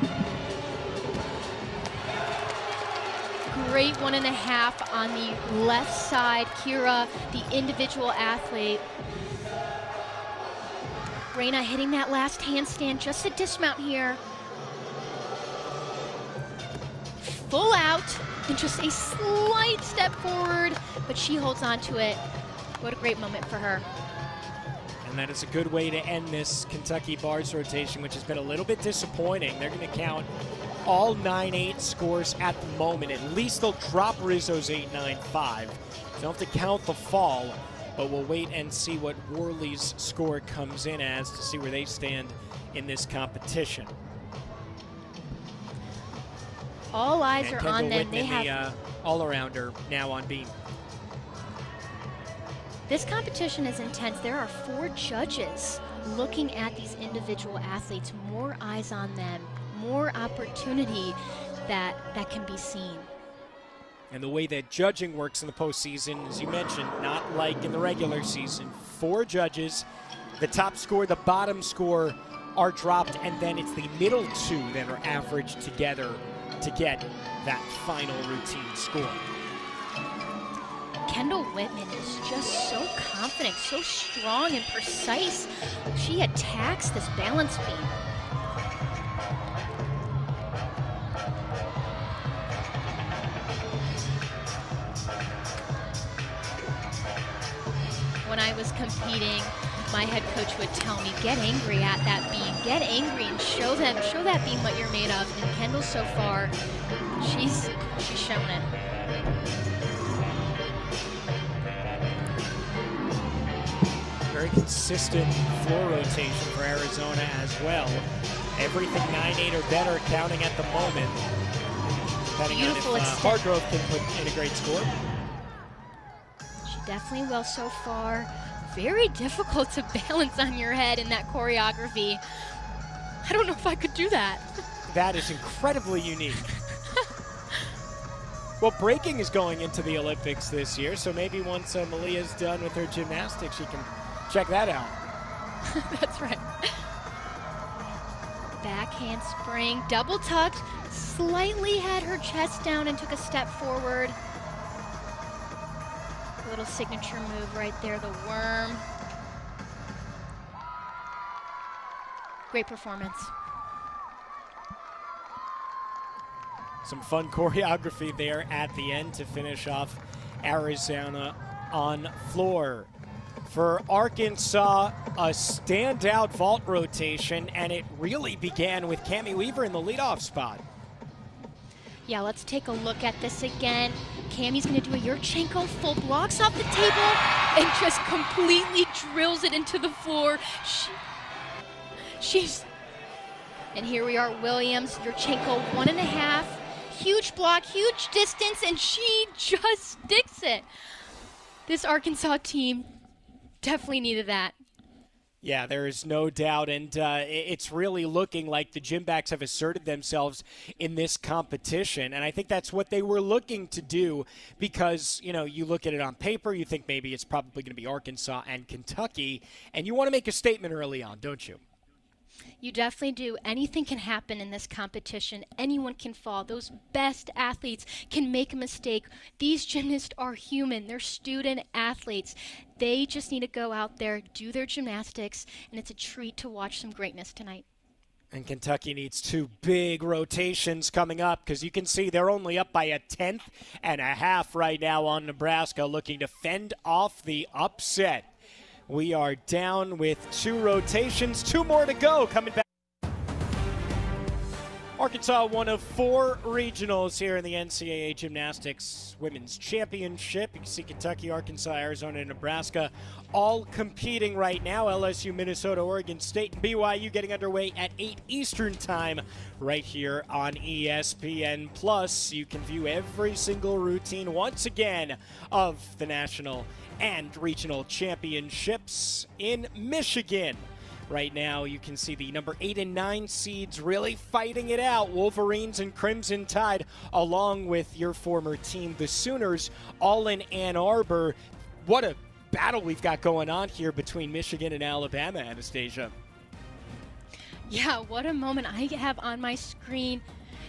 Great 1.5 on the left side. Kira, the individual athlete. Reyna hitting that last handstand, just a dismount here. Full out, and just a slight step forward, but she holds on to it. What a great moment for her. And that is a good way to end this Kentucky bars rotation, which has been a little bit disappointing. They're going to count all 9.8 scores at the moment. At least they'll drop Rizzo's 8.95. They don't have to count the fall, but we'll wait and see what Worley's score comes in as to see where they stand in this competition. All eyes and are Kendall on them. Whitman, They have the all-arounder now on beam. This competition is intense. There are 4 judges looking at these individual athletes. More eyes on them, more opportunity that can be seen. And the way that judging works in the postseason, as you mentioned, not like in the regular season. 4 judges, the top score, the bottom score are dropped, and then it's the middle 2 that are averaged together to get that final routine score. Kendall Whitman is just so confident, so strong and precise. She attacks this balance beam. When I was competing, my head coach would tell me, get angry at that beam, get angry and show that beam what you're made of. And Kendall so far, she's shown it. Very consistent floor rotation for Arizona as well. Everything 9.8 or better counting at the moment. Depending Beautiful on if Hargrove can put in a great score. She definitely will so far. Very difficult to balance on your head in that choreography. I don't know if I could do that. That is incredibly unique. Well, breaking is going into the Olympics this year, so maybe once Malia's done with her gymnastics, she can check that out. That's right. Backhand spring, double tucked, slightly had her chest down and took a step forward. Little signature move right there, the worm. Great performance. Some fun choreography there at the end to finish off Arizona on floor. For Arkansas, a standout vault rotation, and it really began with Cammie Weaver in the leadoff spot. Yeah, let's take a look at this again. Cammie's gonna do a Yurchenko, full blocks off the table and just completely drills it into the floor. And here we are, Williams, Yurchenko 1.5, huge block, huge distance, and she just sticks it. This Arkansas team definitely needed that. Yeah, there is no doubt, and it's really looking like the gym backs have asserted themselves in this competition, and I think that's what they were looking to do because, you know, you look at it on paper, you think maybe it's probably going to be Arkansas and Kentucky, and you want to make a statement early on, don't you? You definitely do. Anything can happen in this competition. Anyone can fall. Those best athletes can make a mistake. These gymnasts are human. They're student athletes. They just need to go out there, do their gymnastics, and it's a treat to watch some greatness tonight. And Kentucky needs 2 big rotations coming up because you can see they're only up by 1.5 right now on Nebraska, looking to fend off the upset. We are down with 2 rotations, 2 more to go coming back. Arkansas, one of 4 regionals here in the NCAA Gymnastics Women's Championship. You can see Kentucky, Arkansas, Arizona, and Nebraska all competing right now. LSU, Minnesota, Oregon State, and BYU getting underway at 8 Eastern time right here on ESPN+. Plus, you can view every single routine once again of the national and regional championships in Michigan. Right now, you can see the number 8 and 9 seeds really fighting it out. Wolverines and Crimson Tide, along with your former team, the Sooners, all in Ann Arbor. What a battle we've got going on here between Michigan and Alabama, Anastasia. Yeah, what a moment I have on my screen.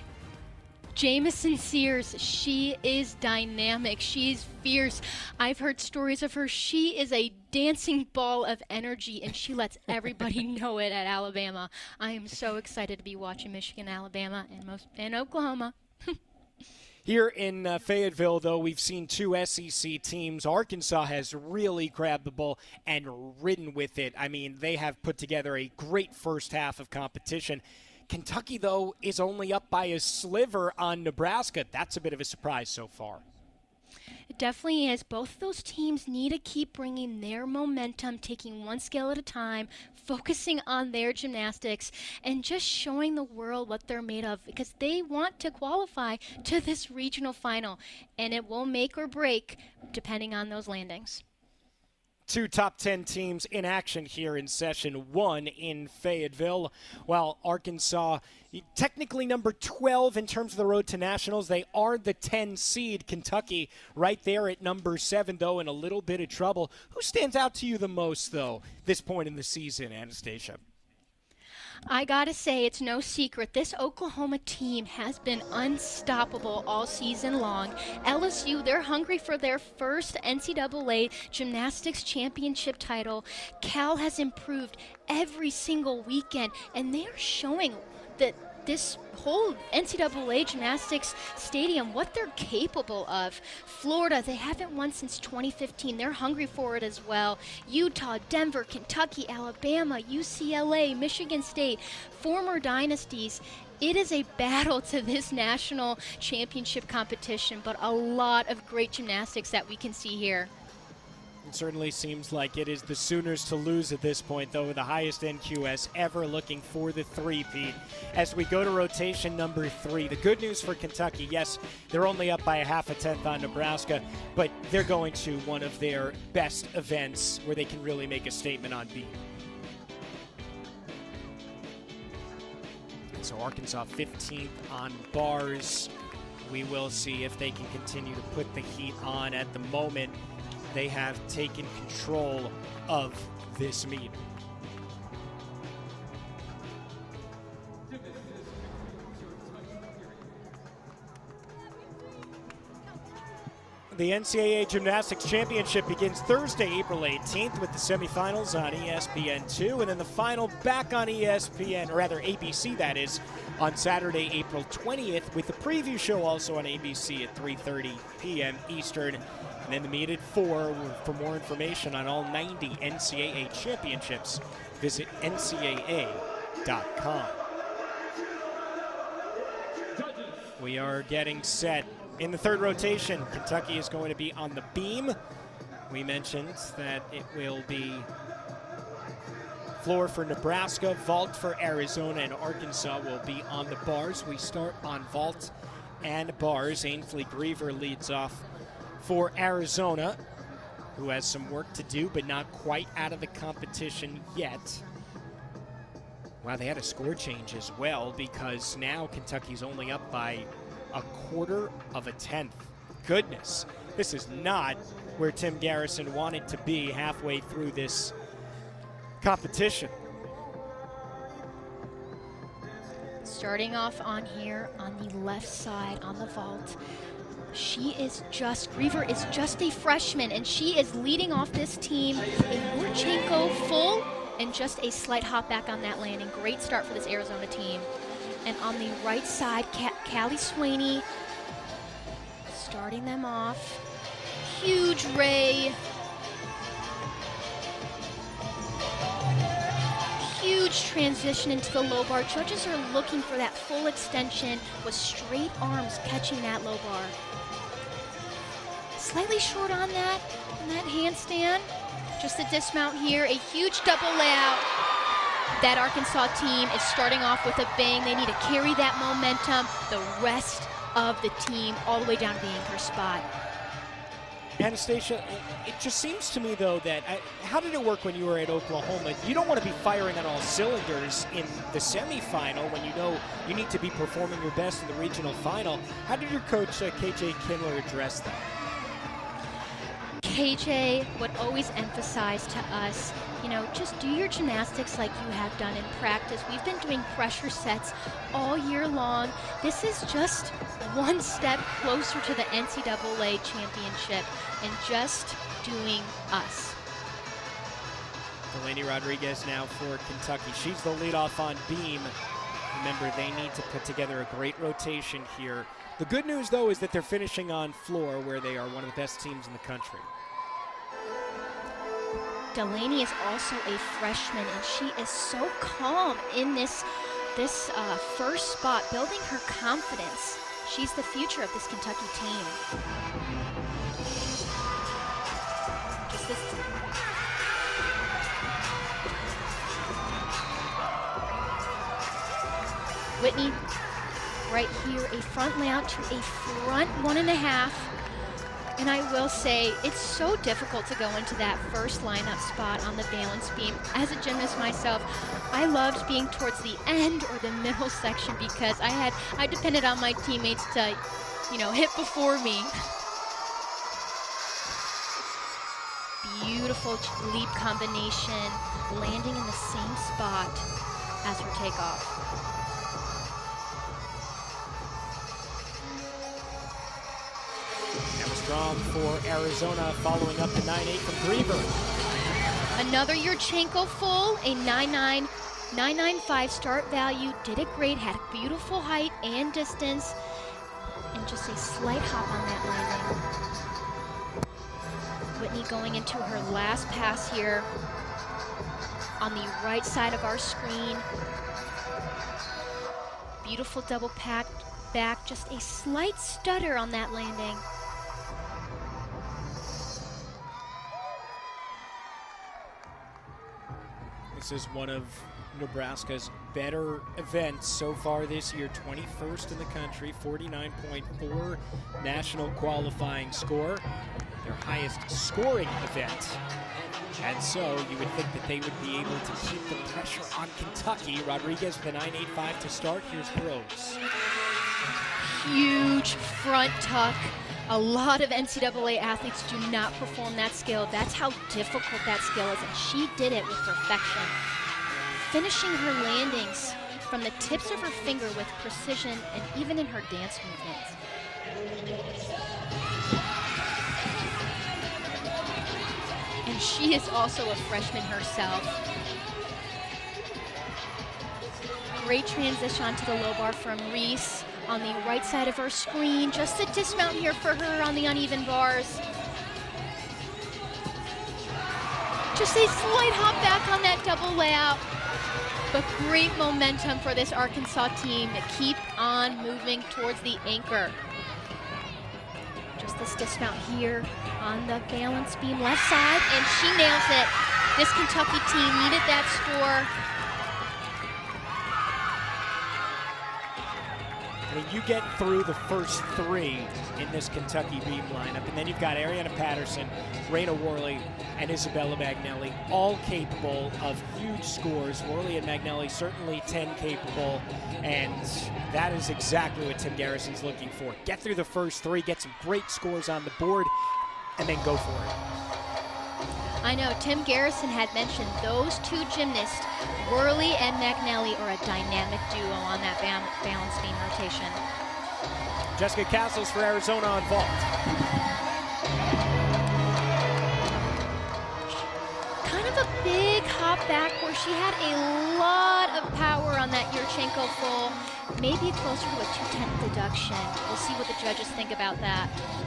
Jamison Sears, she is dynamic. She's fierce. I've heard stories of her. She is a dancing ball of energy, and she lets everybody know it at Alabama. I am so excited to be watching Michigan, Alabama, and Oklahoma. Here in Fayetteville, though, we've seen 2 SEC teams. Arkansas has really grabbed the ball and ridden with it. I mean, they have put together a great first half of competition. Kentucky, though, is only up by a sliver on Nebraska. That's a bit of a surprise so far. It definitely is. Both of those teams need to keep bringing their momentum, taking one skill at a time, focusing on their gymnastics, and just showing the world what they're made of, because they want to qualify to this regional final, and it will make or break depending on those landings. 2 top 10 teams in action here in session 1 in Fayetteville. While Arkansas, technically number 12 in terms of the road to nationals, they are the 10 seed. Kentucky right there at number 7, though, in a little bit of trouble. Who stands out to you the most, though, this point in the season, Anastasia? I gotta say, it's no secret, this Oklahoma team has been unstoppable all season long. LSU, they're hungry for their first NCAA gymnastics championship title. Cal has improved every single weekend, and they are showing that this whole NCAA gymnastics stadium, what they're capable of. Florida, they haven't won since 2015. They're hungry for it as well. Utah, Denver, Kentucky, Alabama, UCLA, Michigan State, former dynasties. It is a battle to this national championship competition, but a lot of great gymnastics that we can see here. It certainly seems like it is the Sooners to lose at this point, though, the highest NQS ever, looking for the three-peat. As we go to rotation number 3, the good news for Kentucky, yes, they're only up by 0.5 on Nebraska, but they're going to one of their best events where they can really make a statement on beat. So Arkansas 15th on bars. We will see if they can continue to put the heat on. At the moment, they have taken control of this meet. The NCAA Gymnastics Championship begins Thursday, April 18th with the semifinals on ESPN2, and then the final back on ESPN, or rather ABC that is, on Saturday, April 20th, with the preview show also on ABC at 3:30 p.m. Eastern. And then the meet at 4. For more information on all 90 NCAA championships, visit ncaa.com. We are getting set. In the third rotation, Kentucky is going to be on the beam. We mentioned that it will be floor for Nebraska, vault for Arizona, and Arkansas will be on the bars. We start on vault and bars. Ainsley Griever leads off for Arizona, who has some work to do, but not quite out of the competition yet. Wow, they had a score change as well, because now Kentucky's only up by 1/4 tenth. Goodness, this is not where Tim Garrison wanted to be halfway through this competition. Starting off on here on the left side on the vault, Griever is just a freshman, and she is leading off this team. A Yurchenko full and just a slight hop back on that landing. Great start for this Arizona team. And on the right side, Callie Swaney starting them off. Huge ray. Huge transition into the low bar. Judges are looking for that full extension with straight arms catching that low bar. Slightly short on that handstand. Just a dismount here, a huge double layout. That Arkansas team is starting off with a bang. They need to carry that momentum, the rest of the team, all the way down to the anchor spot. Anastasia, it just seems to me, though, that how did it work when you were at Oklahoma? You don't want to be firing on all cylinders in the semifinal when you know you need to be performing your best in the regional final. How did your coach, KJ Kindler, address that? KJ would always emphasize to us, you know, just do your gymnastics like you have done in practice. We've been doing pressure sets all year long. This is just one step closer to the NCAA championship and just doing us. Delaney Rodriguez now for Kentucky. She's the leadoff on beam. Remember, they need to put together a great rotation here. The good news, though, is that they're finishing on floor where they are one of the best teams in the country. Delaney is also a freshman, and she is so calm in this first spot, building her confidence. She's the future of this Kentucky team. Just this. Whitney, right here, a front layout to a front 1.5. And I will say, it's so difficult to go into that first lineup spot on the balance beam. As a gymnast myself, I loved being towards the end or the middle section because I depended on my teammates to, you know, hit before me. Beautiful leap combination, landing in the same spot as her takeoff. Strong for Arizona, following up the 9.8 from Griever. Another Yurchenko full, a 9.9, 9.95 start value. Did it great, had a beautiful height and distance, and just a slight hop on that landing. Whitney going into her last pass here on the right side of our screen. Beautiful double packed back, just a slight stutter on that landing. This is one of Nebraska's better events so far this year. 21st in the country, 49.4 national qualifying score. Their highest scoring event. And so you would think that they would be able to keep the pressure on Kentucky. Rodriguez with a 9.85 to start. Here's Groves. Huge front tuck. A lot of NCAA athletes do not perform that skill. That's how difficult that skill is, and she did it with perfection. Finishing her landings from the tips of her finger with precision and even in her dance movements. And she is also a freshman herself. Great transition onto the low bar from Reese. On the right side of our screen, just a dismount here for her on the uneven bars. Just a slight hop back on that double layout, but great momentum for this Arkansas team to keep on moving towards the anchor. Just this dismount here on the balance beam left side, and she nails it. This Kentucky team needed that score. I mean, you get through the first three in this Kentucky beam lineup, and then you've got Ariana Patterson, Raina Worley, and Isabella Magnelli, all capable of huge scores. Worley and Magnelli certainly 10 capable, and that is exactly what Tim Garrison's looking for. Get through the first three, get some great scores on the board, and then go for it. I know, Tim Garrison had mentioned those two gymnasts, Worley and Magnelli, are a dynamic duo on that balance beam rotation. Jessica Castles for Arizona on vault. Kind of a big hop back where she had a lot of power on that Yurchenko full. Maybe closer to a 210 deduction. We'll see what the judges think about that.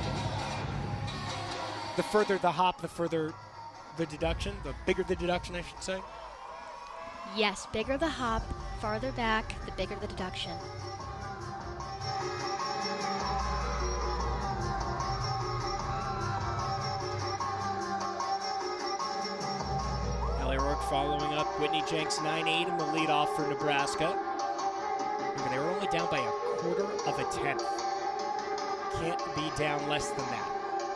The further the hop, the further the deduction, the bigger the deduction, I should say. Yes, bigger the hop, farther back, the bigger the deduction. Ellie O'Rourke following up Whitney Jenks 9-8 in the leadoff for Nebraska. Remember, they were only down by 1/4 of a tenth. Can't be down less than that.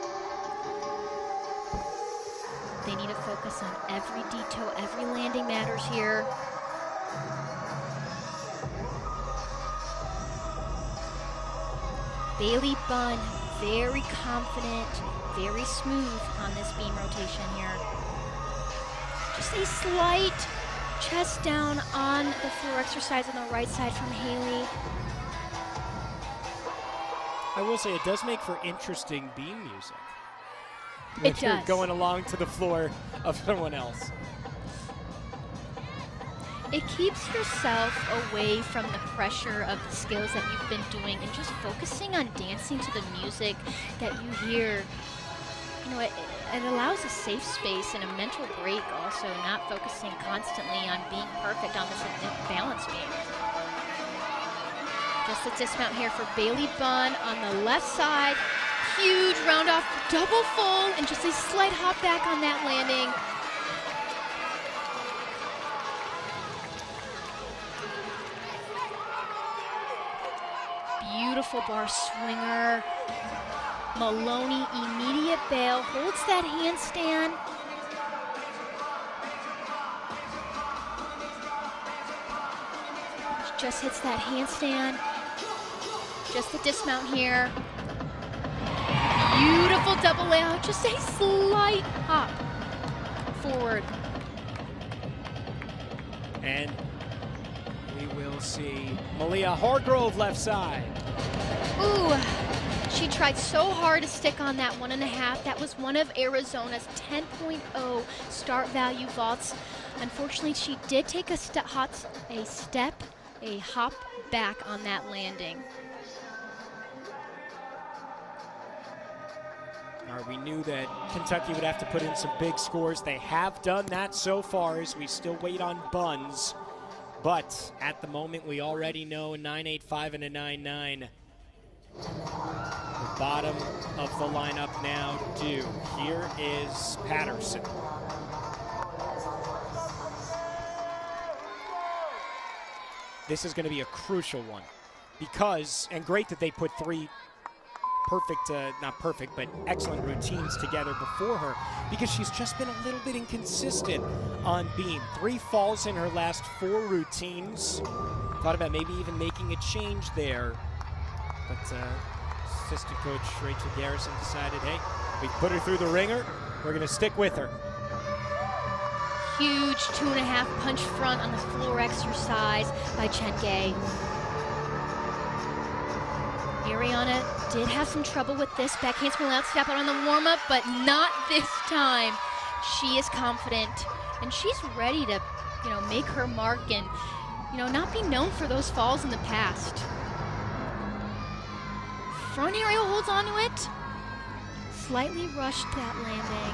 They need to focus on every detail, every landing matters here. Bailey Bunn, very confident, very smooth on this beam rotation here. Just a slight chest down on the floor exercise on the right side from Haley. I will say it does make for interesting beam music. It When you're does. going along to the floor of someone else. It keeps yourself away from the pressure of the skills that you've been doing and just focusing on dancing to the music that you hear. You know, it allows a safe space and a mental break also, not focusing constantly on being perfect on this balance beam. Just a dismount here for Bailey Bunn on the left side. Huge round off, double full, and just a slight hop back on that landing. Beautiful bar swinger. Maloney, immediate bail, holds that handstand. Just hits that handstand. Just the dismount here. Beautiful double layout, just a slight hop forward. And we will see Malia Hargrove left side. Ooh, she tried so hard to stick on that 1.5. That was one of Arizona's 10.0 start value vaults. Unfortunately, she did take a hop back on that landing. We knew that Kentucky would have to put in some big scores. They have done that so far as we still wait on buns. But at the moment, we already know 9.85 and a 9.9. The bottom of the lineup now due. Here is Patterson. This is going to be a crucial one because, and great that they put three perfect, not perfect, but excellent routines together before her because she's just been a little bit inconsistent on beam. 3 falls in her last 4 routines. Thought about maybe even making a change there, but assistant coach Rachel Garrison decided, hey, we put her through the ringer, we're going to stick with her. Huge 2.5 punch front on the floor exercise by Chen Gay. Ariana did have some trouble with this. Backhand spin out step out on the warm-up, but not this time. She is confident, and she's ready to, make her mark and, not be known for those falls in the past. Front aerial holds onto it. Slightly rushed that landing.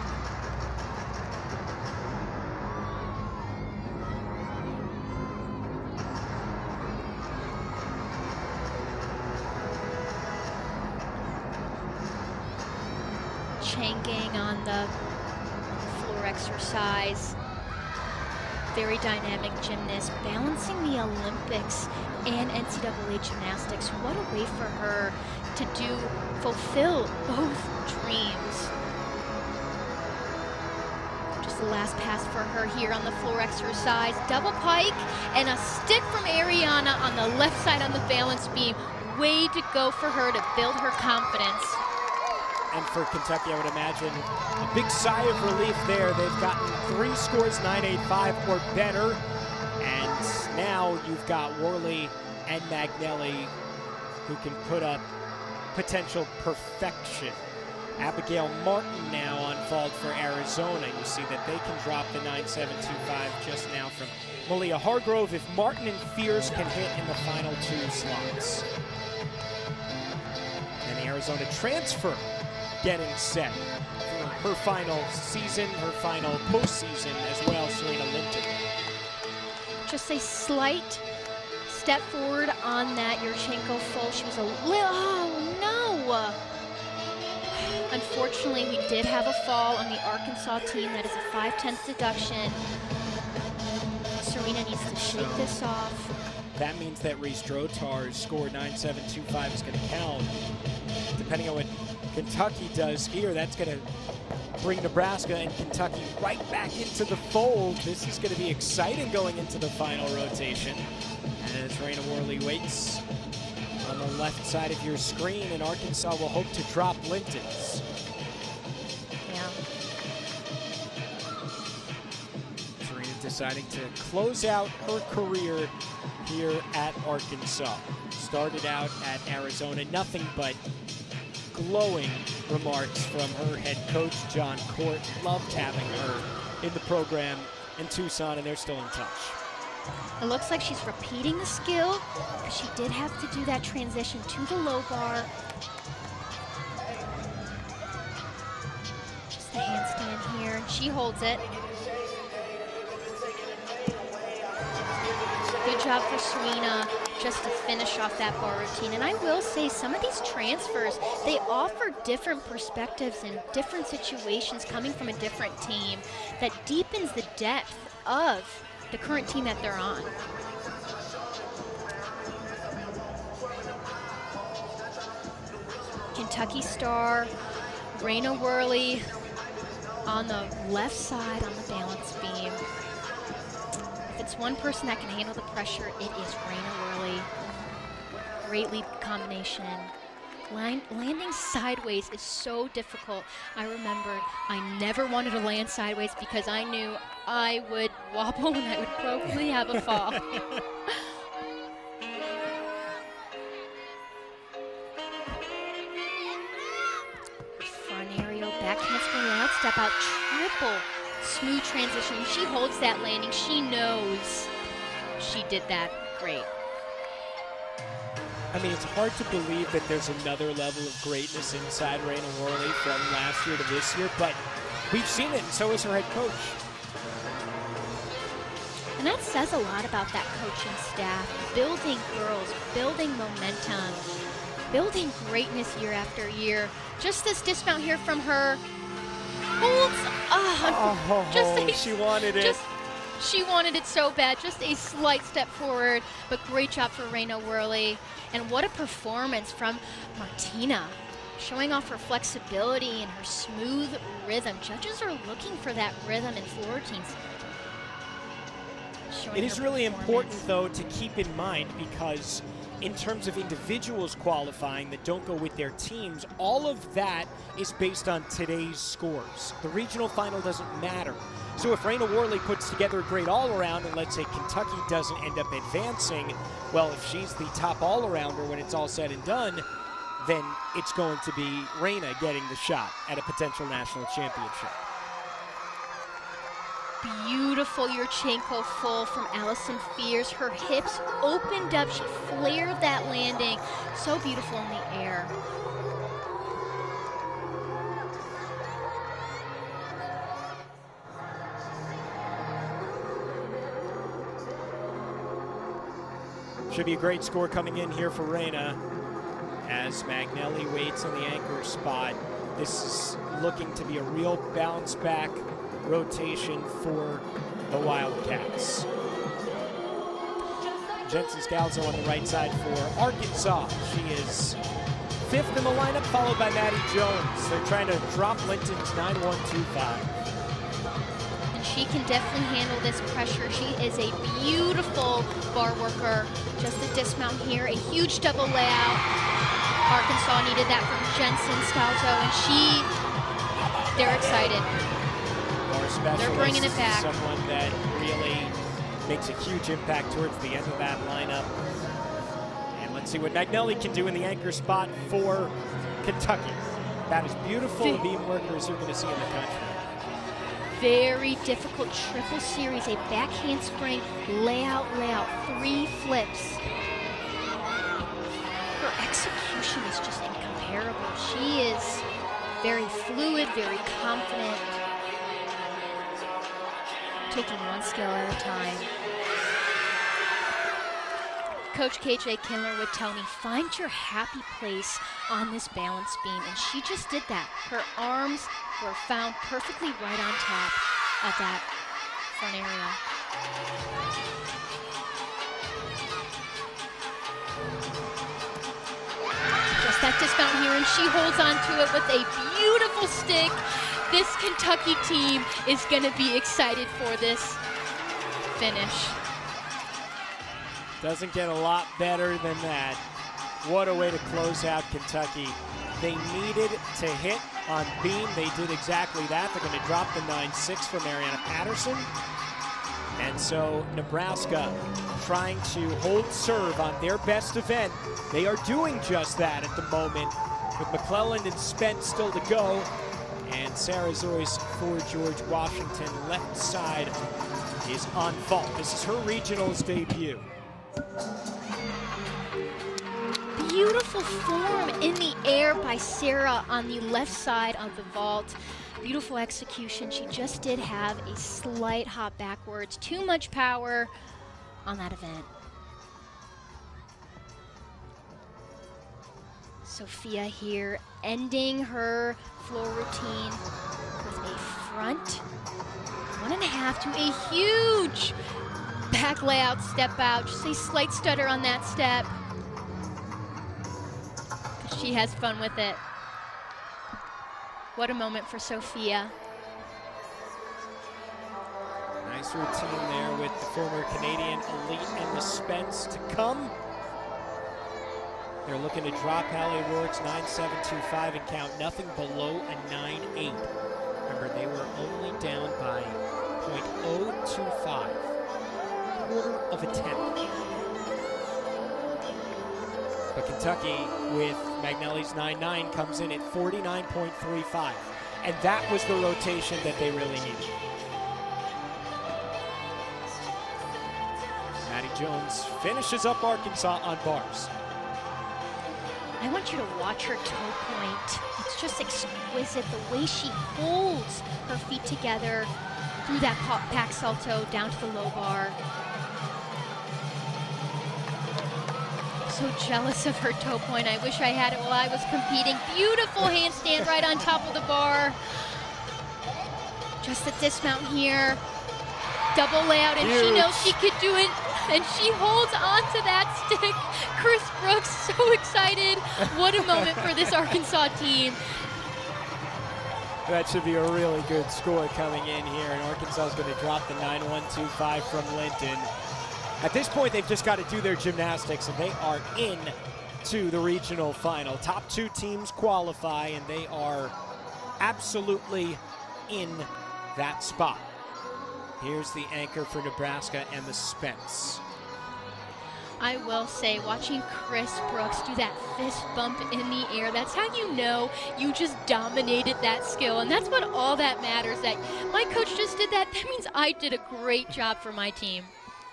Changing on the floor exercise. Very dynamic gymnast, balancing the Olympics and NCAA gymnastics. What a way for her to fulfill both dreams. Just the last pass for her here on the floor exercise. Double pike and a stick from Ariana on the left side on the balance beam. Way to go for her to build her confidence. And for Kentucky, I would imagine a big sigh of relief there. They've gotten 3 scores, 9.85 or better. And now you've got Worley and Magnelli who can put up potential perfection. Abigail Martin now on fault for Arizona. You see that they can drop the 9.725 just now from Malia Hargrove if Martin and Fears can hit in the final 2 slots. And the Arizona transfer getting set for her final season, her final postseason as well, Serena Linton. Just a slight step forward on that Yurchenko full. She was a little, oh no! Unfortunately, we did have a fall on the Arkansas team. That is a 5/10 deduction. Serena needs to shake this off. That means that Reese Drotar's score 9.725 is going to count. Depending on what Kentucky does here, that's going to bring Nebraska and Kentucky right back into the fold. This is going to be exciting going into the final rotation. And as Raina Worley waits on the left side of your screen, and Arkansas will hope to drop Linton's. Yeah. Serena deciding to close out her career here at Arkansas. Started out at Arizona, nothing but glowing remarks from her head coach, John Court. Loved having her in the program in Tucson, and they're still in touch. It looks like she's repeating the skill, because she did have to do that transition to the low bar. Just the handstand here, and she holds it. Good job for Serena just to finish off that bar routine. And I will say, some of these transfers, they offer different perspectives in different situations coming from a different team that deepens the depth of the current team that they're on. Kentucky star, Raina Worley on the left side on the balance beam. If it's one person that can handle the pressure, it is Raina Worley. Great lead combination. Landing sideways is so difficult. I remembered I never wanted to land sideways because I knew I would wobble and I would probably have a fall. Front aerial, back handspring, out, step out, triple smooth transition. When she holds that landing, she knows she did that great. I mean, it's hard to believe that there's another level of greatness inside Raina Worley from last year to this year, but we've seen it, and so is her head coach. And that says a lot about that coaching staff, building girls, building momentum, building greatness year after year. Just this dismount here from her. Holds, she wanted it. She wanted it so bad, just a slight step forward, but great job for Raina Worley. And what a performance from Martina, showing off her flexibility and her smooth rhythm. Judges are looking for that rhythm in floor routines. It is really important, though, to keep in mind, because in terms of individuals qualifying that don't go with their teams, all of that is based on today's scores. The regional final doesn't matter. So if Raina Worley puts together a great all-around, and let's say Kentucky doesn't end up advancing, well, if she's the top all-arounder when it's all said and done, then it's going to be Raina getting the shot at a potential national championship. Beautiful Yurchenko full from Allison Fears. Her hips opened up. She flared that landing. So beautiful in the air. Should be a great score coming in here for Raina as Magnelli waits on the anchor spot. This is looking to be a real bounce back rotation for the Wildcats. Jensen Scalzo on the right side for Arkansas. She is fifth in the lineup, followed by Maddie Jones. They're trying to drop Linton's 9.125. And she can definitely handle this pressure. She is a beautiful bar worker. Just a dismount here, a huge double layout. Arkansas needed that from Jensen Scalzo, and they're excited. They're bringing it back. Someone that really makes a huge impact towards the end of that lineup. And let's see what Magnelli can do in the anchor spot for Kentucky. About as beautiful a beam worker as you're going to see in the country. Very difficult triple series, a back handspring, layout, 3 flips. Her execution is just incomparable. She is very fluid, very confident, taking one skill at a time. Coach KJ Kindler would tell me, find your happy place on this balance beam, and she just did that. Her arms were found perfectly right on top of that front area. Just that dismount here, and she holds on to it with a beautiful stick. This Kentucky team is going to be excited for this finish. Doesn't get a lot better than that. What a way to close out Kentucky. They needed to hit on beam. They did exactly that. They're going to drop the 9-6 for Mariana Patterson. And so Nebraska trying to hold serve on their best event. They are doing just that at the moment with McClellan and Spence still to go. And Sarah Zoyce for George Washington. Left side is on vault. This is her regionals debut. Beautiful form in the air by Sarah on the left side of the vault. Beautiful execution. She just did have a slight hop backwards. Too much power on that event. Sophia here ending her floor routine with a front 1.5 to a huge back layout step out. Just a slight stutter on that step. But she has fun with it. What a moment for Sophia. Nice routine there with the former Canadian elite and the Spence to come. They're looking to drop Hallie Rourke's 9.725 and count nothing below a 9.8. Remember, they were only down by 0.025, quarter of a tenth. But Kentucky, with Magnelli's 9.9, comes in at 49.35. And that was the rotation that they really needed. Maddie Jones finishes up Arkansas on bars. I want you to watch her toe point. It's just exquisite, the way she holds her feet together through that back salto down to the low bar. So jealous of her toe point. I wish I had it while I was competing. Beautiful handstand right on top of the bar. Just a dismount here. Double layout, and she knows she could do it. And she holds on to that stick. Chris Brooks, so excited. What a moment for this Arkansas team. That should be a really good score coming in here, and Arkansas is going to drop the 9.125 from Linton. At this point, they've just got to do their gymnastics, and they are in to the regional final. Top 2 teams qualify, and they are absolutely in that spot. Here's the anchor for Nebraska and the Spence. I will say, watching Chris Brooks do that fist bump in the air, that's how you know you just dominated that skill. And that's what all that matters, that my coach just did that. That means I did a great job for my team.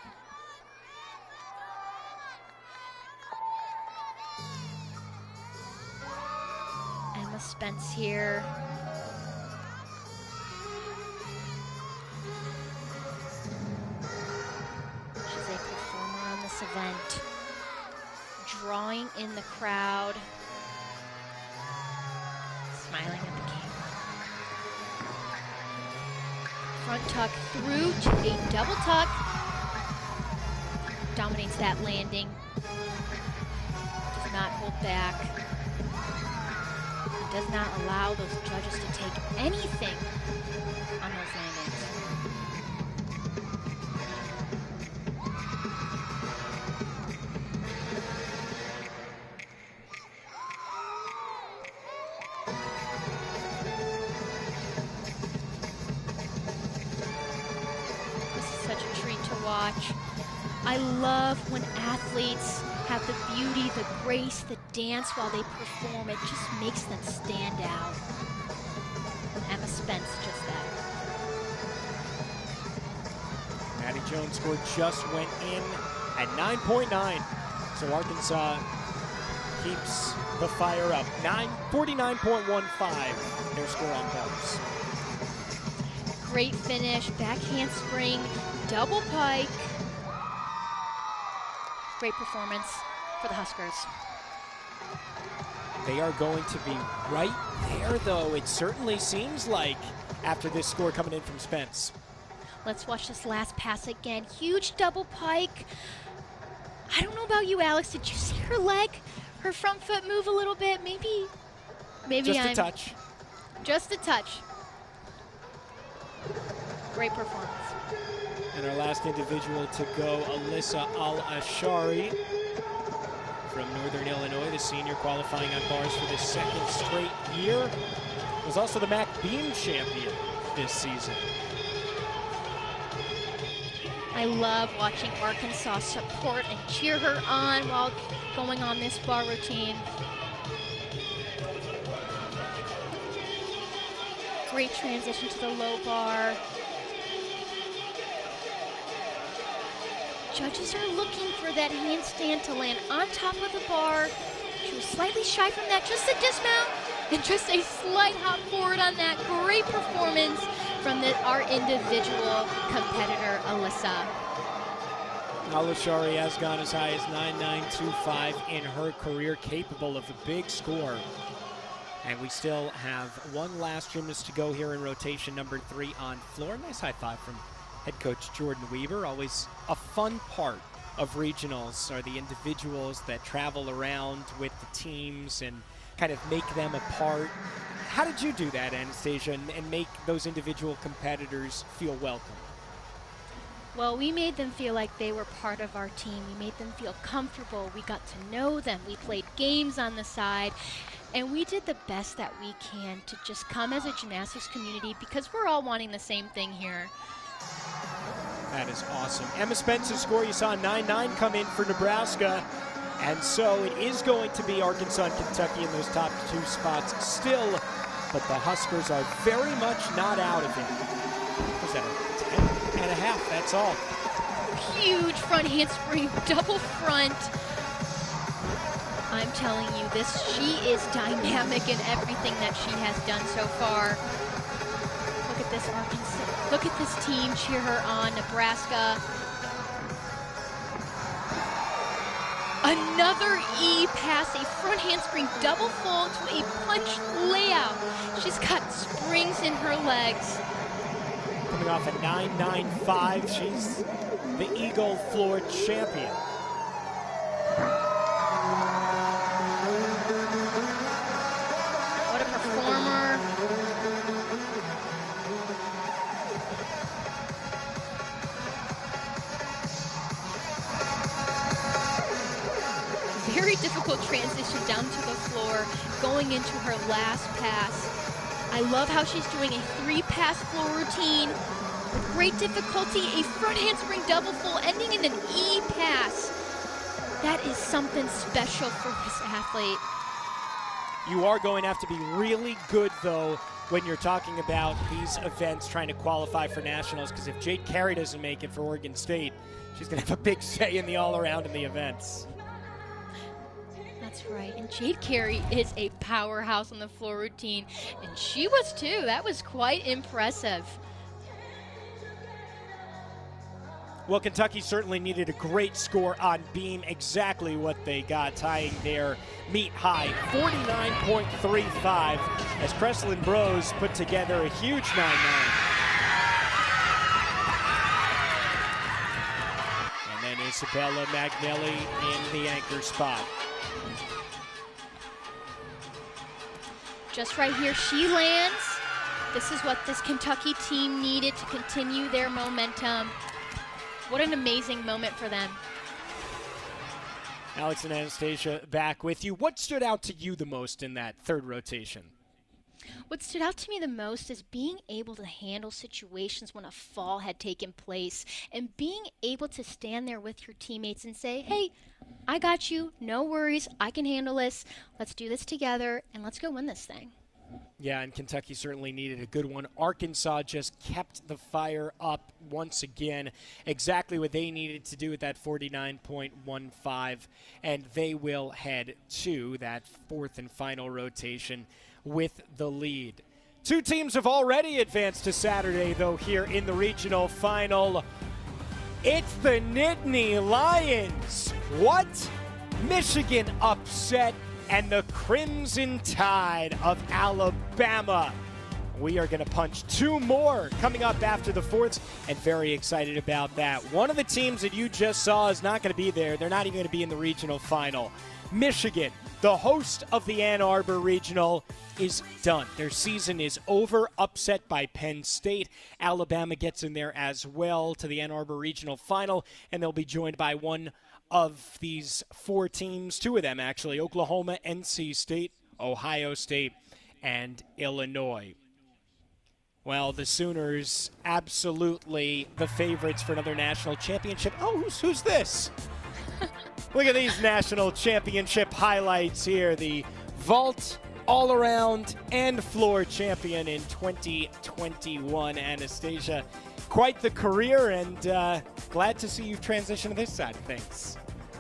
Emma Spence here. Event, drawing in the crowd, smiling at the camera. Front tuck through to a double tuck, dominates that landing, does not hold back, does not allow those judges to take anything on those landings. Watch. I love when athletes have the beauty, the grace, the dance while they perform. It just makes them stand out. Emma Spence just that. Maddie Jones' score just went in at 9.9. So Arkansas keeps the fire up. 49.15, their score on bars. Great finish, back handspring, double pike. Great performance for the Huskers. They are going to be right there, though, it certainly seems like, after this score coming in from Spence. Let's watch this last pass again. Huge double pike. I don't know about you, Alex. Did you see her leg, her front foot move a little bit? Maybe Just a touch. Just a touch. Great performance. And our last individual to go, Alyssa Al-Ashari from Northern Illinois, the senior qualifying on bars for the second straight year. Was also the MAC Beam champion this season. I love watching Arkansas support and cheer her on while going on this bar routine. Great transition to the low bar. Judges are looking for that handstand to land on top of the bar. She was slightly shy from that, just a dismount, and just a slight hop forward on that. Great performance from our individual competitor, Alyssa. Al-Ashari has gone as high as 9.925 in her career, capable of a big score. And we still have one last gymnast to go here in rotation number 3 on floor. Nice high five from head coach Jordan Weaver. Always a fun part of regionals are the individuals that travel around with the teams and kind of make them a part. How did you do that, Anastasia, and make those individual competitors feel welcome? Well, we made them feel like they were part of our team. We made them feel comfortable. We got to know them. We played games on the side. And we did the best that we can to just come as a gymnastics community because we're all wanting the same thing here. That is awesome. Emma Spence's score, you saw 9.9 come in for Nebraska. And so it is going to be Arkansas and Kentucky in those top 2 spots still. But the Huskers are very much not out of it. What's that, a 10.5? That's all. Huge front handspring, double front. I'm telling you, she is dynamic in everything that she has done so far. Look at this Arkansas, look at this team cheer her on, Nebraska. Another E pass, a front handspring double full to a punch layout. She's got springs in her legs. Coming off a 9.95, she's the Eagle floor champion. What a performer. Very difficult transition down to the floor, going into her last pass. I love how she's doing a 3-pass floor routine with great difficulty, a front handspring double full, ending in an E pass. That is something special for this athlete. You are going to have to be really good, though, when you're talking about these events, trying to qualify for nationals, because if Jade Carey doesn't make it for Oregon State, she's going to have a big say in the all-around in the events. That's right, and Jade Carey is a powerhouse on the floor routine, and she was too. That was quite impressive. Well, Kentucky certainly needed a great score on beam, exactly what they got, tying their meet high, 49.35, as Kreslin Bros put together a huge 9.9. And then Isabella Magnelli in the anchor spot. Just right here, she lands. This is what this Kentucky team needed to continue their momentum. What an amazing moment for them. Alex and Anastasia back with you. What stood out to you the most in that third rotation? What stood out to me the most is being able to handle situations when a fall had taken place and being able to stand there with your teammates and say, hey, I got you, no worries, I can handle this, let's do this together, and let's go win this thing. Yeah, and Kentucky certainly needed a good one. Arkansas just kept the fire up once again, exactly what they needed to do at that 49.15, and they will head to that fourth and final rotation with the lead. Two teams have already advanced to Saturday, though, here in the regional final. It's the Nittany Lions. What? Michigan upset and the Crimson Tide of Alabama. We are going to punch two more coming up after the fourth, and very excited about that. One of the teams that you just saw is not going to be there. They're not even going to be in the regional final. Michigan, the host of the Ann Arbor Regional, is done. Their season is over, upset by Penn State. Alabama gets in there as well to the Ann Arbor Regional Final, and they'll be joined by one of these four teams, two of them actually, Oklahoma, NC State, Ohio State, and Illinois. Well, the Sooners absolutely the favorites for another national championship. Oh, who's this? Look at these national championship highlights here. The vault all-around and floor champion in 2021, Anastasia. Quite the career, and glad to see you transition to this side of things.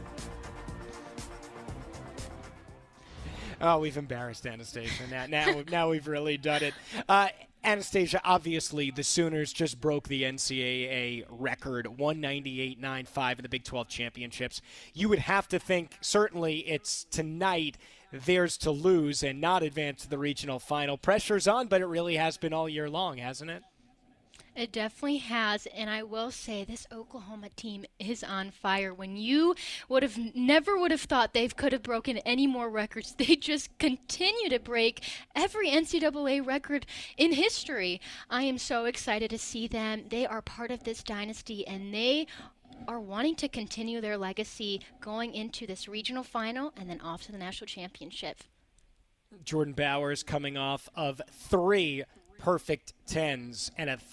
Oh, we've embarrassed Anastasia. Now we've really done it. Anastasia, obviously, the Sooners just broke the NCAA record, 198.95 in the Big 12 championships. You would have to think, certainly, it's tonight theirs to lose and not advance to the regional final. Pressure's on, but it really has been all year long, hasn't it? It definitely has, and I will say this Oklahoma team is on fire. When you never would have thought they could have broken any more records, they just continue to break every NCAA record in history. I am so excited to see them. They are part of this dynasty, and they are wanting to continue their legacy going into this regional final and then off to the national championship. Jordan Bowers coming off of 3 perfect 10s and a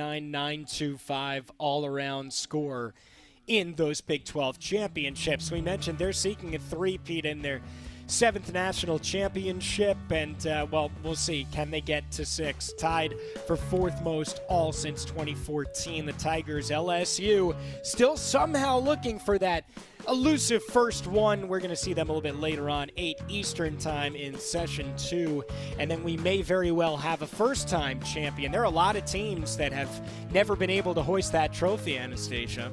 39.925 all-around score in those Big 12 championships. We mentioned they're seeking a three-peat in their 7th national championship, and, well, we'll see. Can they get to 6? Tied for 4th most all since 2014. The Tigers, LSU, still somehow looking for that elusive first one. We're going to see them a little bit later on, 8 Eastern time in session 2. And then we may very well have a first-time champion. There are a lot of teams that have never been able to hoist that trophy, Anastasia.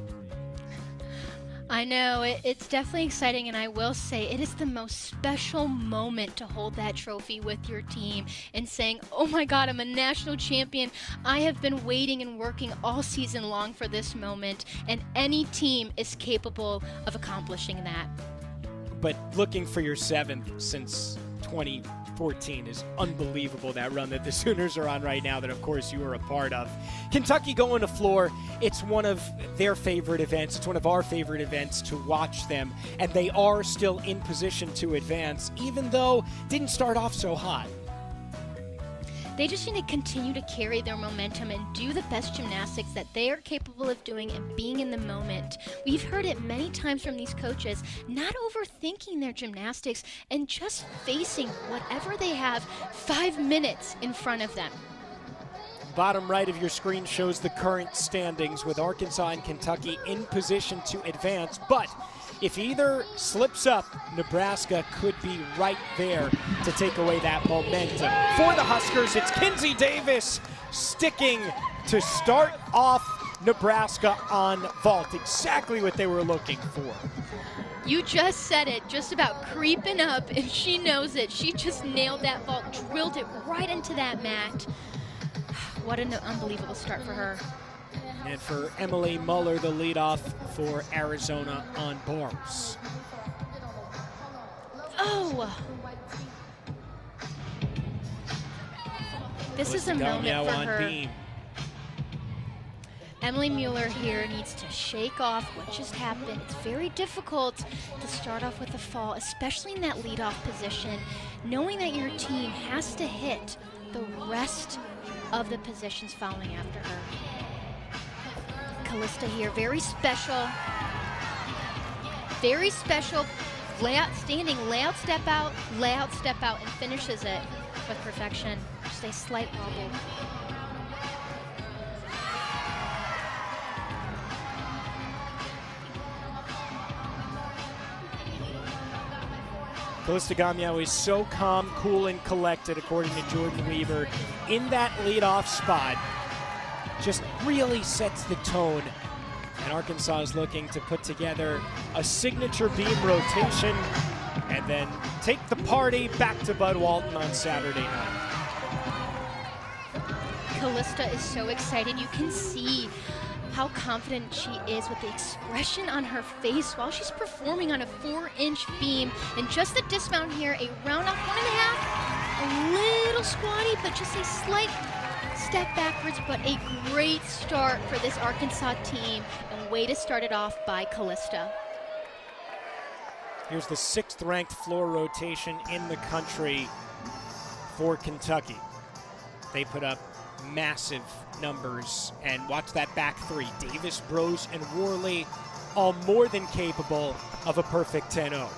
I know, it's definitely exciting, and I will say it is the most special moment to hold that trophy with your team and saying, oh my God, I'm a national champion. I have been waiting and working all season long for this moment, and any team is capable of accomplishing that. But looking for your 7th since 2014 is unbelievable, that run that the Sooners are on right now that, of course, you are a part of. Kentucky going to floor, it's one of their favorite events. It's one of our favorite events to watch them, and they are still in position to advance, even though didn't start off so hot. They just need to continue to carry their momentum and do the best gymnastics that they are capable of doing and being in the moment. We've heard it many times from these coaches, not overthinking their gymnastics and just facing whatever they have 5 minutes in front of them. Bottom right of your screen shows the current standings with Arkansas and Kentucky in position to advance, but if either slips up, Nebraska could be right there to take away that momentum. For the Huskers, it's Kinsey Davis sticking to start off Nebraska on vault. Exactly what they were looking for. You just said it, just about creeping up, and she knows it. She just nailed that vault, drilled it right into that mat. What an unbelievable start for her. And for Emily Muller, the leadoff for Arizona on bars. Oh! This is a moment for her. Beam. Emily Mueller here needs to shake off what just happened. It's very difficult to start off with a fall, especially in that leadoff position, knowing that your team has to hit the rest of the positions following after her. Callista here, very special. Very special. Layout, standing, layout, step out, and finishes it with perfection. Just a slight wobble. Callista Gamiao is so calm, cool, and collected, according to Jordan Weber, in that leadoff spot. Just really sets the tone. And Arkansas is looking to put together a signature beam rotation and then take the party back to Bud Walton on Saturday night. Callista is so excited. You can see how confident she is with the expression on her face while she's performing on a 4-inch beam. And just the dismount here, a round off 1.5, a little squatty, but just a slight step backwards, but a great start for this Arkansas team, and way to start it off by Callista. Here's the 6th ranked floor rotation in the country for Kentucky. They put up massive numbers, and watch that back three. Davis, Brose, and Worley, all more than capable of a perfect 10-0.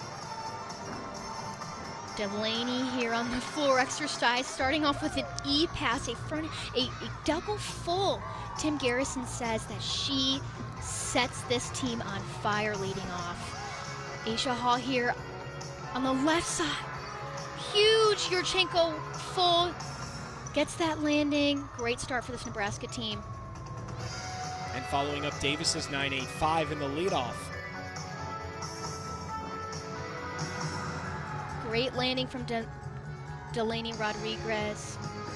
Delaney here on the floor exercise, starting off with an E pass, a double full. Tim Garrison says that she sets this team on fire leading off. Aisha Hall here on the left side. Huge Yurchenko full. Gets that landing. Great start for this Nebraska team. And following up Davis's 9.85 in the leadoff. Great landing from Delaney Rodriguez.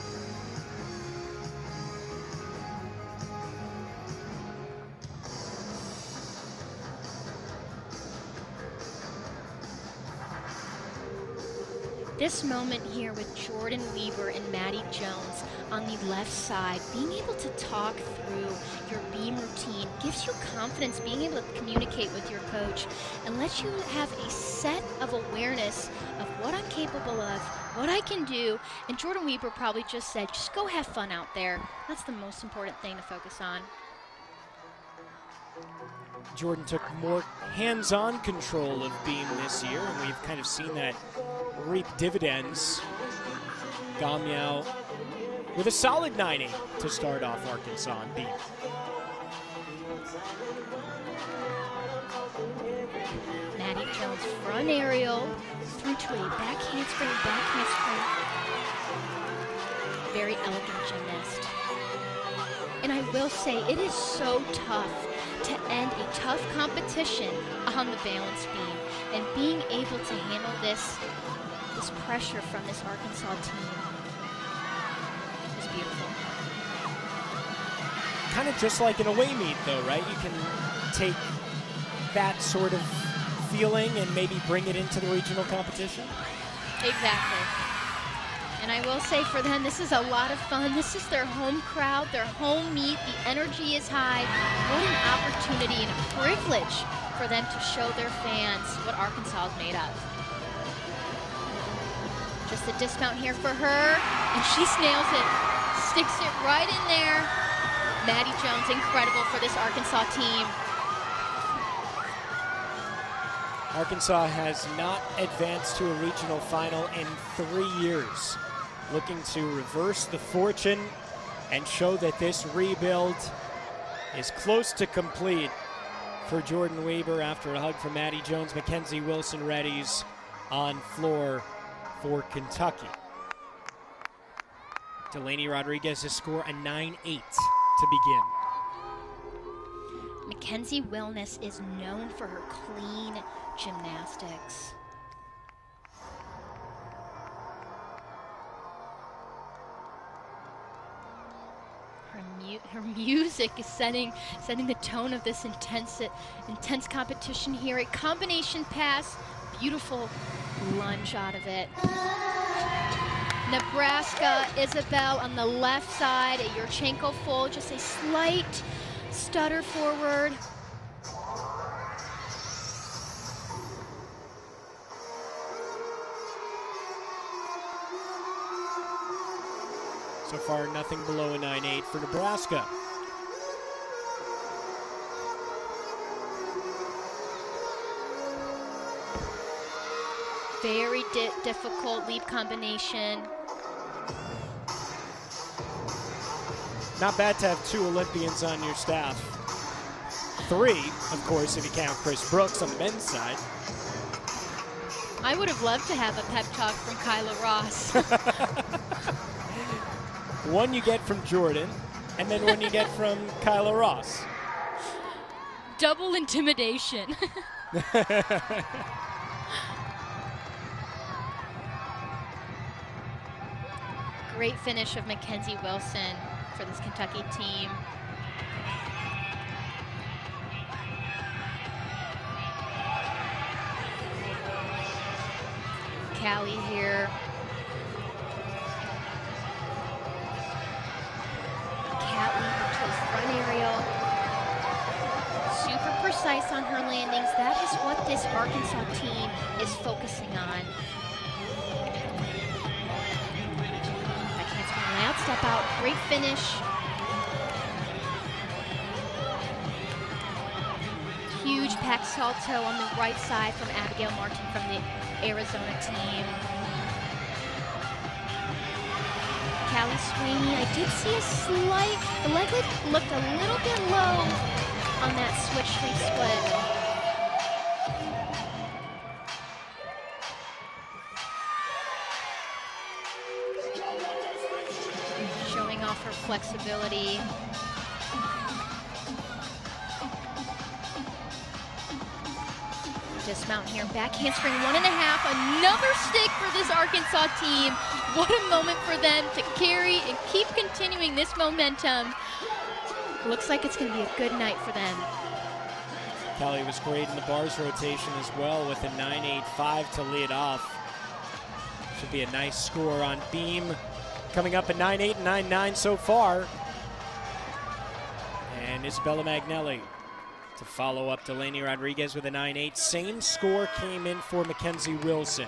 This moment here with Jordan Weber and Maddie Jones on the left side, being able to talk through your beam routine gives you confidence, being able to communicate with your coach and lets you have a set of awareness of what I'm capable of, what I can do. And Jordan Weber probably just said, just go have fun out there. That's the most important thing to focus on. Jordan took more hands-on control of beam this year, and we've kind of seen that reap dividends. Gamiao with a solid 9.8 to start off Arkansas on beam. Maddie Jones front aerial through to a back handspring. Very elegant gymnast. And I will say, it is so tough to end a tough competition on the balance beam, and being able to handle this pressure from this Arkansas team is beautiful. Kind of just like an away meet though, right? You can take that sort of feeling and maybe bring it into the regional competition. Exactly. And I will say for them, this is a lot of fun. This is their home crowd, their home meet. The energy is high. What an opportunity and a privilege for them to show their fans what Arkansas is made of. Just the dismount here for her, and she snails it. Sticks it right in there. Maddie Jones, incredible for this Arkansas team. Arkansas has not advanced to a regional final in 3 years. Looking to reverse the fortune and show that this rebuild is close to complete for Jordan Weber after a hug from Maddie Jones. Mackenzie Wilson-Reddys on floor for Kentucky. Delaney Rodriguez has scored a 9.8 to begin. Mackenzie Wilness is known for her clean gymnastics. Her music is setting the tone of this intense competition here. A combination pass, beautiful lunge out of it. Nebraska, Isabel on the left side, a Yurchenko full, just a slight stutter forward. So far, nothing below a 9.8 for Nebraska. Very difficult leap combination. Not bad to have 2 Olympians on your staff. 3, of course, if you count Chris Brooks on the men's side. I would have loved to have a pep talk from Kyla Ross. One you get from Jordan, and then one you get from Kyla Ross. Double intimidation. Great finish of Mackenzie Wilson for this Kentucky team. Callie here. Cat leap to the front aerial. Super precise on her landings. That is what this Arkansas team is focusing on. Backhand spin layout, step out, great finish. Huge pack salto on the right side from Abigail Martin from the Arizona team. Callie Sweeney, I did see a slight, the leg looked a little bit low on that switch leap split. Showing off her flexibility. Dismount here, back handspring 1.5, another stick for this Arkansas team. What a moment for them to carry and keep continuing this momentum. Looks like it's going to be a good night for them. Callie was great in the bars rotation as well with a 9.85 to lead off. Should be a nice score on beam. Coming up at 9.8 and 9.9 so far. And Isabella Magnelli to follow up Delaney Rodriguez with a 9.8. Same score came in for Mackenzie Wilson.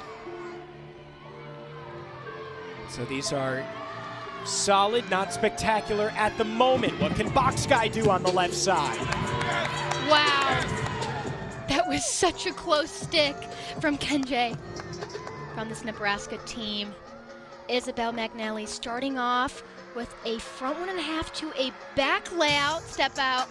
So these are solid, not spectacular at the moment. What can Box Guy do on the left side? Wow, that was such a close stick from Kenjay from this Nebraska team. Isabel Magnelli starting off with a front 1.5 to a back layout, step out.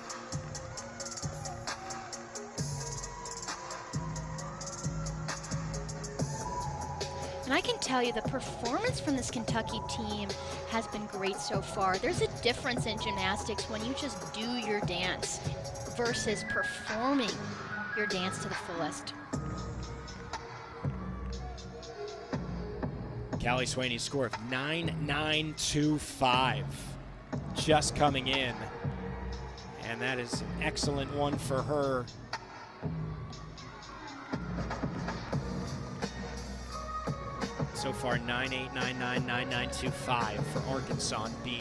And I can tell you the performance from this Kentucky team has been great so far. There's a difference in gymnastics when you just do your dance versus performing your dance to the fullest. Callie Sweeney's score of 9.925 just coming in. And that is an excellent one for her. So far, 9.8, 9.9, 9.925 for Arkansas on beam.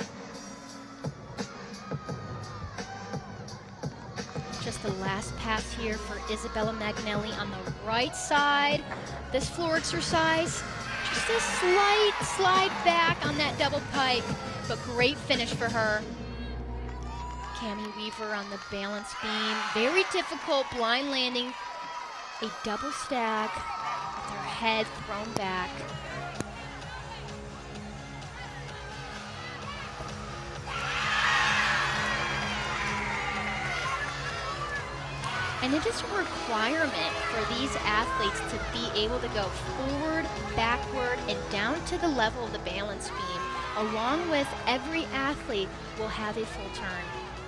Just the last pass here for Isabella Magnelli on the right side. This floor exercise, just a slight slide back on that double pike, but great finish for her. Cami Weaver on the balance beam. Very difficult blind landing. A double stack with her head thrown back. And it is a requirement for these athletes to be able to go forward, backward, and down to the level of the balance beam. Along with every athlete will have a full turn.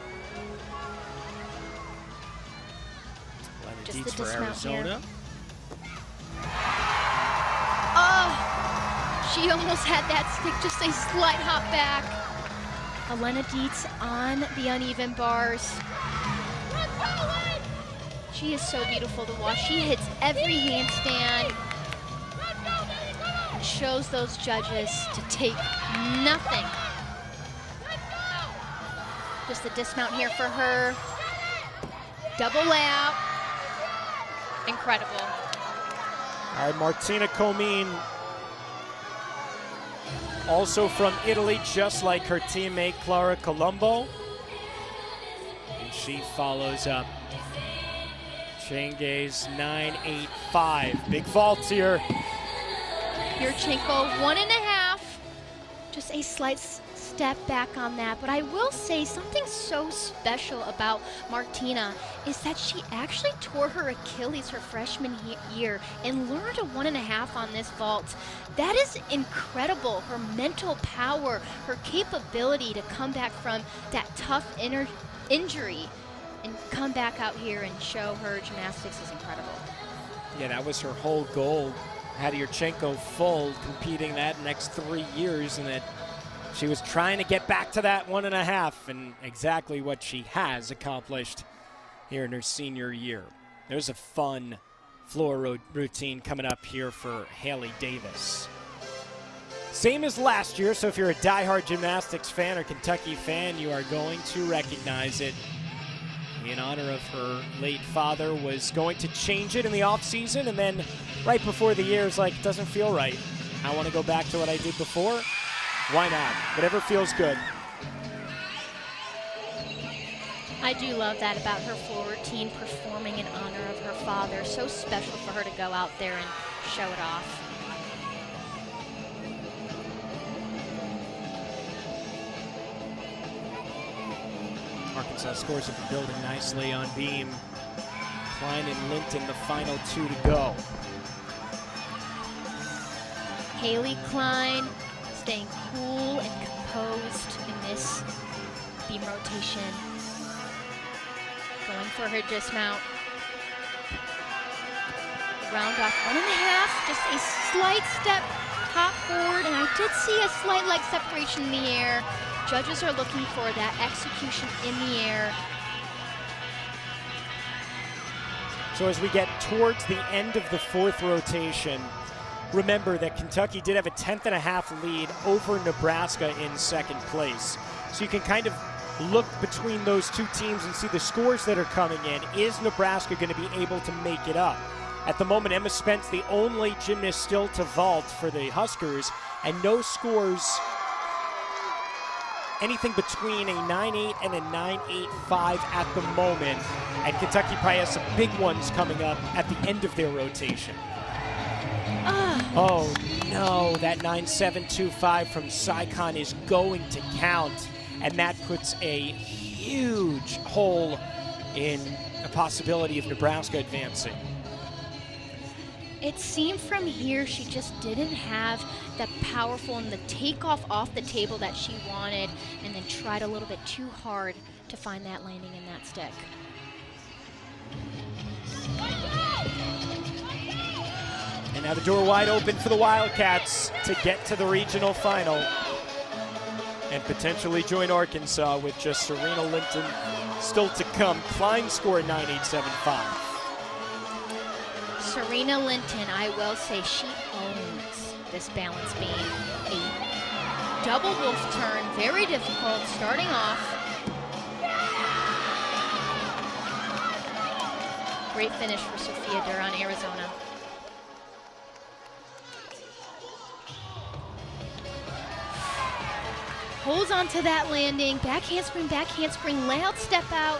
Just the dismount here. Oh, she almost had that stick, just a slight hop back. Elena Dietz on the uneven bars. She is so beautiful to watch. She hits every handstand and shows those judges to take nothing. Just a dismount here for her. Double layout. Incredible. All right, Martina Comine also from Italy, just like her teammate Clara Colombo. And she follows up. Chenge's 9.85. Big vault here. Yurchenko 1.5. Just a slight step back on that. But I will say something so special about Martina is that she actually tore her Achilles her freshman year and learned a 1.5 on this vault. That is incredible. Her mental power, her capability to come back from that tough injury and come back out here and show her gymnastics is incredible. Yeah, that was her whole goal. Had Yurchenko full, competing that next 3 years, and that she was trying to get back to that 1.5, and exactly what she has accomplished here in her senior year. There's a fun floor routine coming up here for Haley Davis. Same as last year, so if you're a diehard gymnastics fan or Kentucky fan, you are going to recognize it. In honor of her late father, was going to change it in the offseason, and then right before the year is like, doesn't feel right. I want to go back to what I did before. Why not? Whatever feels good. I do love that about her floor routine, performing in honor of her father. So special for her to go out there and show it off. Arkansas scores have been building nicely on beam. Klein and Linton, the final 2 to go. Haley Klein staying cool and composed in this beam rotation. Going for her dismount. Round off 1.5, just a slight step top forward, and I did see a slight leg separation in the air. Judges are looking for that execution in the air. So as we get towards the end of the 4th rotation, remember that Kentucky did have a 10.5 lead over Nebraska in 2nd place. So you can kind of look between those two teams and see the scores that are coming in. Is Nebraska going to be able to make it up? At the moment, Emma Spence, the only gymnast still to vault for the Huskers, and no scores anything between a 9.8 and a 9.85 at the moment. And Kentucky probably has some big ones coming up at the end of their rotation. Oh no, that 9.725 from Saikon is going to count. And that puts a huge hole in a possibility of Nebraska advancing. It seemed from here she just didn't have the powerful and the takeoff off the table that she wanted, and then tried a little bit too hard to find that landing in that stick. And now the door wide open for the Wildcats to get to the regional final and potentially join Arkansas with just Serena Linton still to come. Klein scored 9.875. Serena Linton, I will say, she owns this balance beam. A double wolf turn, very difficult, starting off. Great finish for Sophia Duran, Arizona. Holds on to that landing, back handspring, layout step out.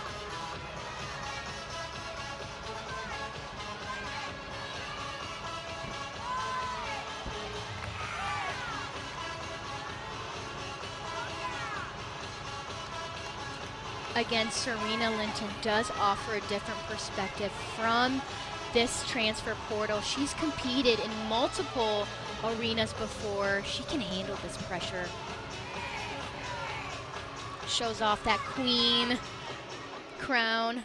Again, Serena Linton does offer a different perspective from this transfer portal. She's competed in multiple arenas before. She can handle this pressure. Shows off that queen crown.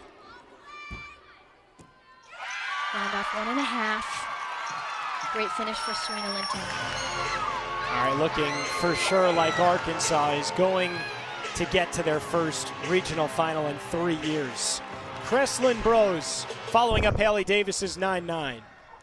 Round off 1.5. Great finish for Serena Linton. All right, looking for sure like Arkansas is going to get to their first regional final in 3 years. Kreslin Bros following up Haley Davis's 9.9.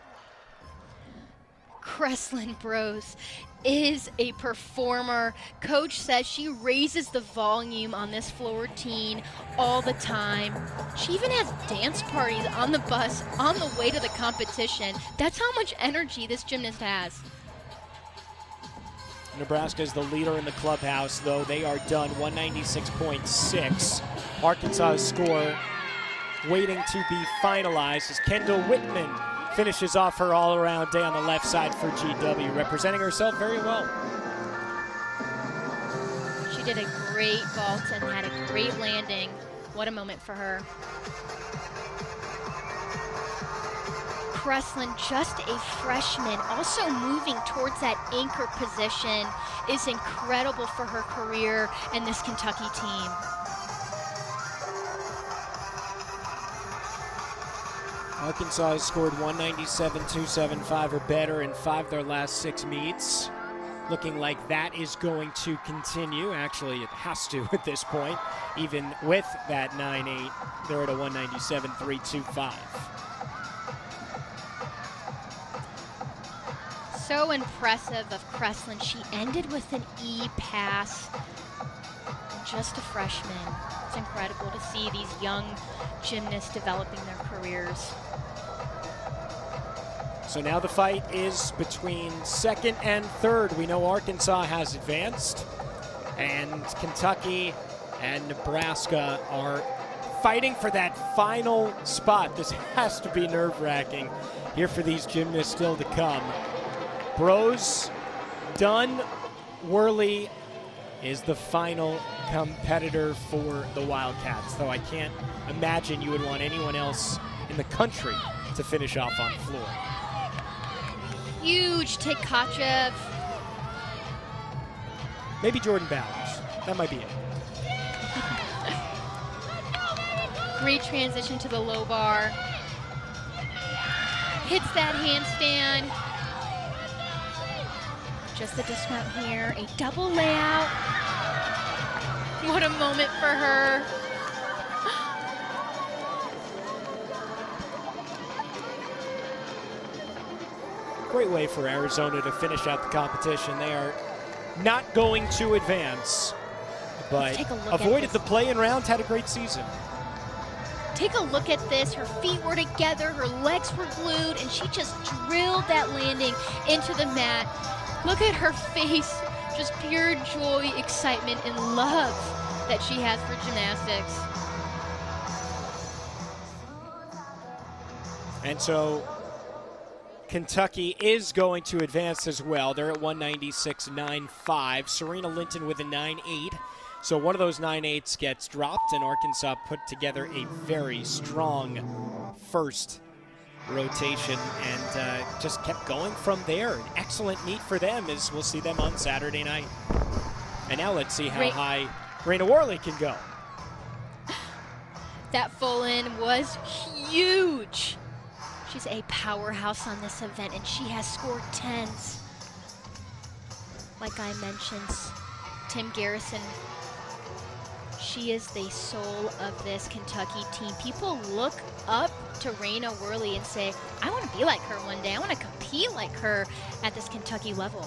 Kreslin Bros is a performer. Coach says she raises the volume on this floor routine all the time. She even has dance parties on the bus on the way to the competition. That's how much energy this gymnast has. Nebraska is the leader in the clubhouse, though they are done 196.6. Arkansas's score waiting to be finalized as Kendall Whitman finishes off her all-around day on the left side for GW, representing herself very well. She did a great vault and had a great landing. What a moment for her. Kreslin, just a freshman, also moving towards that anchor position, is incredible for her career and this Kentucky team. Arkansas has scored 197.275 or better in 5 of their last 6 meets. Looking like that is going to continue. Actually, it has to at this point. Even with that 9.8, they're at a 197.325. So impressive of Kreslin. She ended with an E pass. Just a freshman. It's incredible to see these young gymnasts developing their careers. So now the fight is between second and third. We know Arkansas has advanced, and Kentucky and Nebraska are fighting for that final spot. This has to be nerve-wracking here for these gymnasts still to come. Brose, Dunn, Worley is the final competitor for the Wildcats, though I can't imagine you would want anyone else in the country to finish off on floor. Huge Tkachev. Maybe Jordan Bowers. That might be it. Great transition to the low bar. Hits that handstand. Just the dismount here. A double layout. What a moment for her. Great way for Arizona to finish out the competition. They are not going to advance, but avoided the play-in round, had a great season. Take a look at this. Her feet were together, her legs were glued, and she just drilled that landing into the mat. Look at her face. Just pure joy, excitement, and love that she has for gymnastics. And so Kentucky is going to advance as well. They're at 196.95. Serena Linton with a 9.8. So one of those 9.8s gets dropped, and Arkansas put together a very strong first rotation and just kept going from there. An excellent meet for them, as we'll see them on Saturday night. And now let's see how high Raina Worley can go. That full in was huge. She's a powerhouse on this event, and she has scored 10s. Like I mentioned, Tim Garrison, she is the soul of this Kentucky team. People look up to Raina Worley and say, I want to be like her one day. I want to compete like her at this Kentucky level.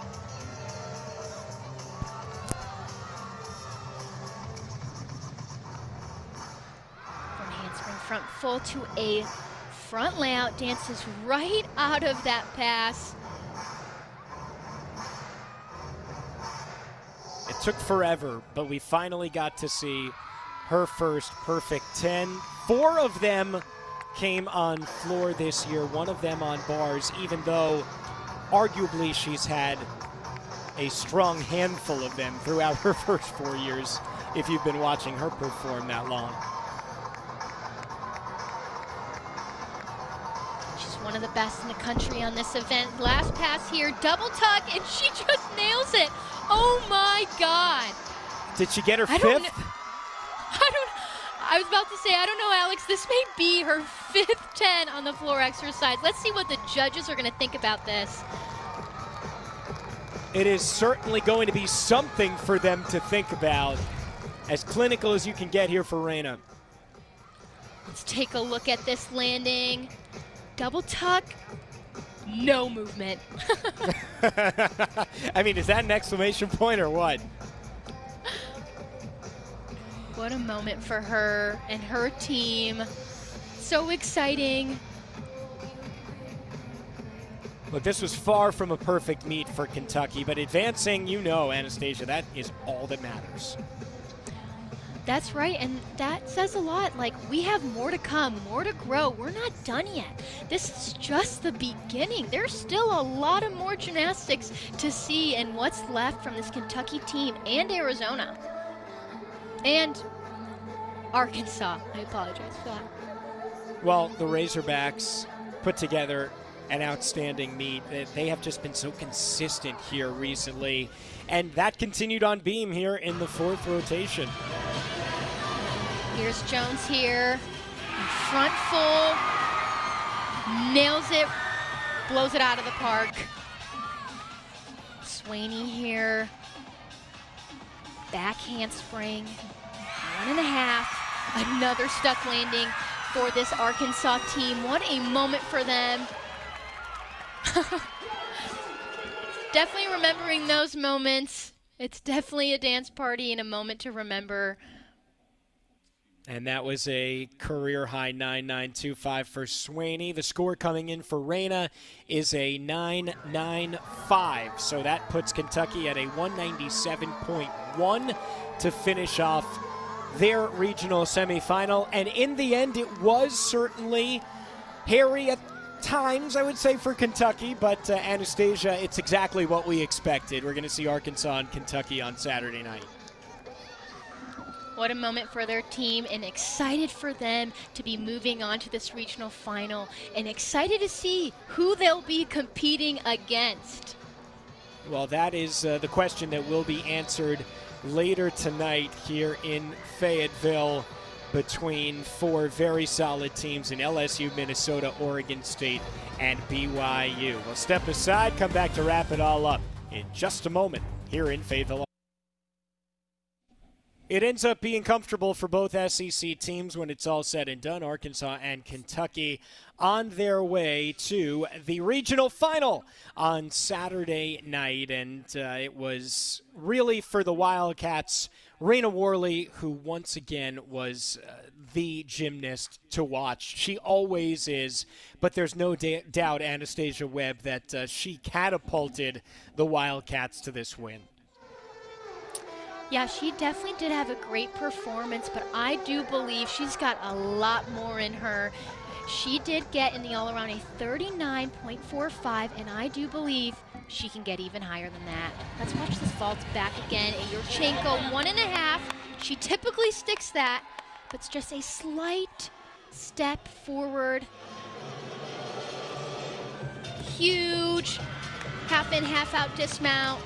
From handspring front full to a front layout, dances right out of that pass. It took forever, but we finally got to see her first perfect 10. 4 of them came on floor this year, 1 of them on bars, even though arguably she's had a strong handful of them throughout her first 4 years, if you've been watching her perform that long. One of the best in the country on this event. Last pass here, double tuck, and she just nails it. Oh my God. Did she get her 5th? I was about to say, I don't know, Alex, this may be her 5th 10 on the floor exercise. Let's see what the judges are going to think about this. It is certainly going to be something for them to think about. As clinical as you can get here for Raina. Let's take a look at this landing. Double tuck, no movement. I mean, is that an exclamation point or what? What a moment for her and her team. So exciting. Look, this was far from a perfect meet for Kentucky, but advancing, you know, Anastasia, that is all that matters. That's right, and that says a lot. Like, we have more to come, more to grow. We're not done yet. This is just the beginning. There's still a lot of more gymnastics to see and what's left from this Kentucky team and Arizona. And Arkansas. I apologize for that. Well, the Razorbacks put together an outstanding meet. They have just been so consistent here recently, and that continued on beam here in the fourth rotation. Here's Jones here, in front full, nails it, blows it out of the park. Swaney here, back handspring, 1.5, another stuck landing for this Arkansas team. What a moment for them. Definitely remembering those moments. It's definitely a dance party and a moment to remember. And that was a career-high 9.925 for Swaney. The score coming in for Reyna is a 9.95. So that puts Kentucky at a 197.1 to finish off their regional semifinal. And in the end, it was certainly hairy at times, I would say, for Kentucky. But Anastasia, it's exactly what we expected. We're going to see Arkansas and Kentucky on Saturday night. What a moment for their team, and excited for them to be moving on to this regional final, and excited to see who they'll be competing against. Well, that is the question that will be answered later tonight here in Fayetteville between four very solid teams in LSU, Minnesota, Oregon State, and BYU. We'll step aside, come back to wrap it all up in just a moment here in Fayetteville. It ends up being comfortable for both SEC teams when it's all said and done. Arkansas and Kentucky on their way to the regional final on Saturday night. And it was really for the Wildcats, Reyna Worley, who once again was the gymnast to watch. She always is, but there's no doubt, Anastasia Webb, that she catapulted the Wildcats to this win. Yeah, she definitely did have a great performance, but I do believe she's got a lot more in her. She did get in the all-around a 39.45, and I do believe she can get even higher than that. Let's watch this vault back again. Yurchenko, 1.5. She typically sticks that, but it's just a slight step forward. Huge half in, half out dismount.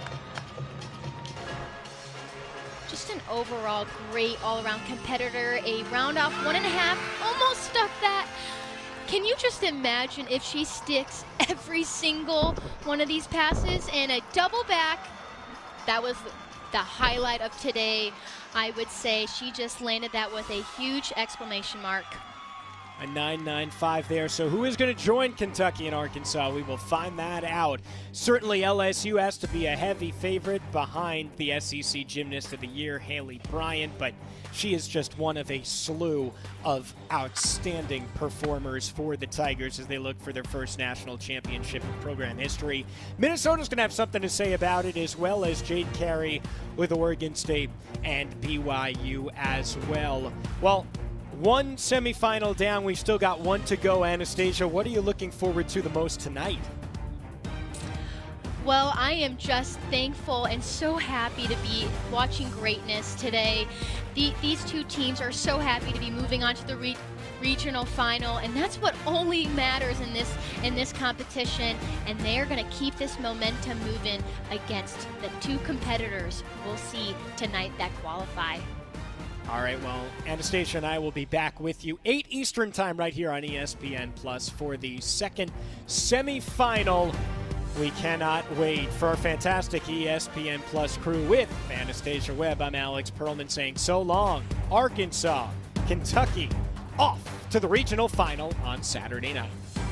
Just an overall great all-around competitor. A round off 1.5, almost stuck that. Can you just imagine if she sticks every single one of these passes? And a double back, that was the highlight of today. I would say she just landed that with a huge exclamation mark. A 9.95 there. So who is going to join Kentucky and Arkansas? We will find that out. Certainly LSU has to be a heavy favorite behind the SEC Gymnast of the Year, Haley Bryant, but she is just one of a slew of outstanding performers for the Tigers as they look for their first national championship in program history. Minnesota's going to have something to say about it, as well as Jade Carey with Oregon State and BYU as well. Well, one semifinal down. We've still got one to go. Anastasia, what are you looking forward to the most tonight? Well, I am just thankful and so happy to be watching greatness today. These two teams are so happy to be moving on to the regional final, and that's what only matters in this competition. And they're going to keep this momentum moving against the two competitors we'll see tonight that qualify. All right, well, Anastasia and I will be back with you 8 Eastern time right here on ESPN Plus for the second semifinal. We cannot wait. For our fantastic ESPN Plus crew with Anastasia Webb, I'm Alex Perlman saying so long. Arkansas, Kentucky, off to the regional final on Saturday night.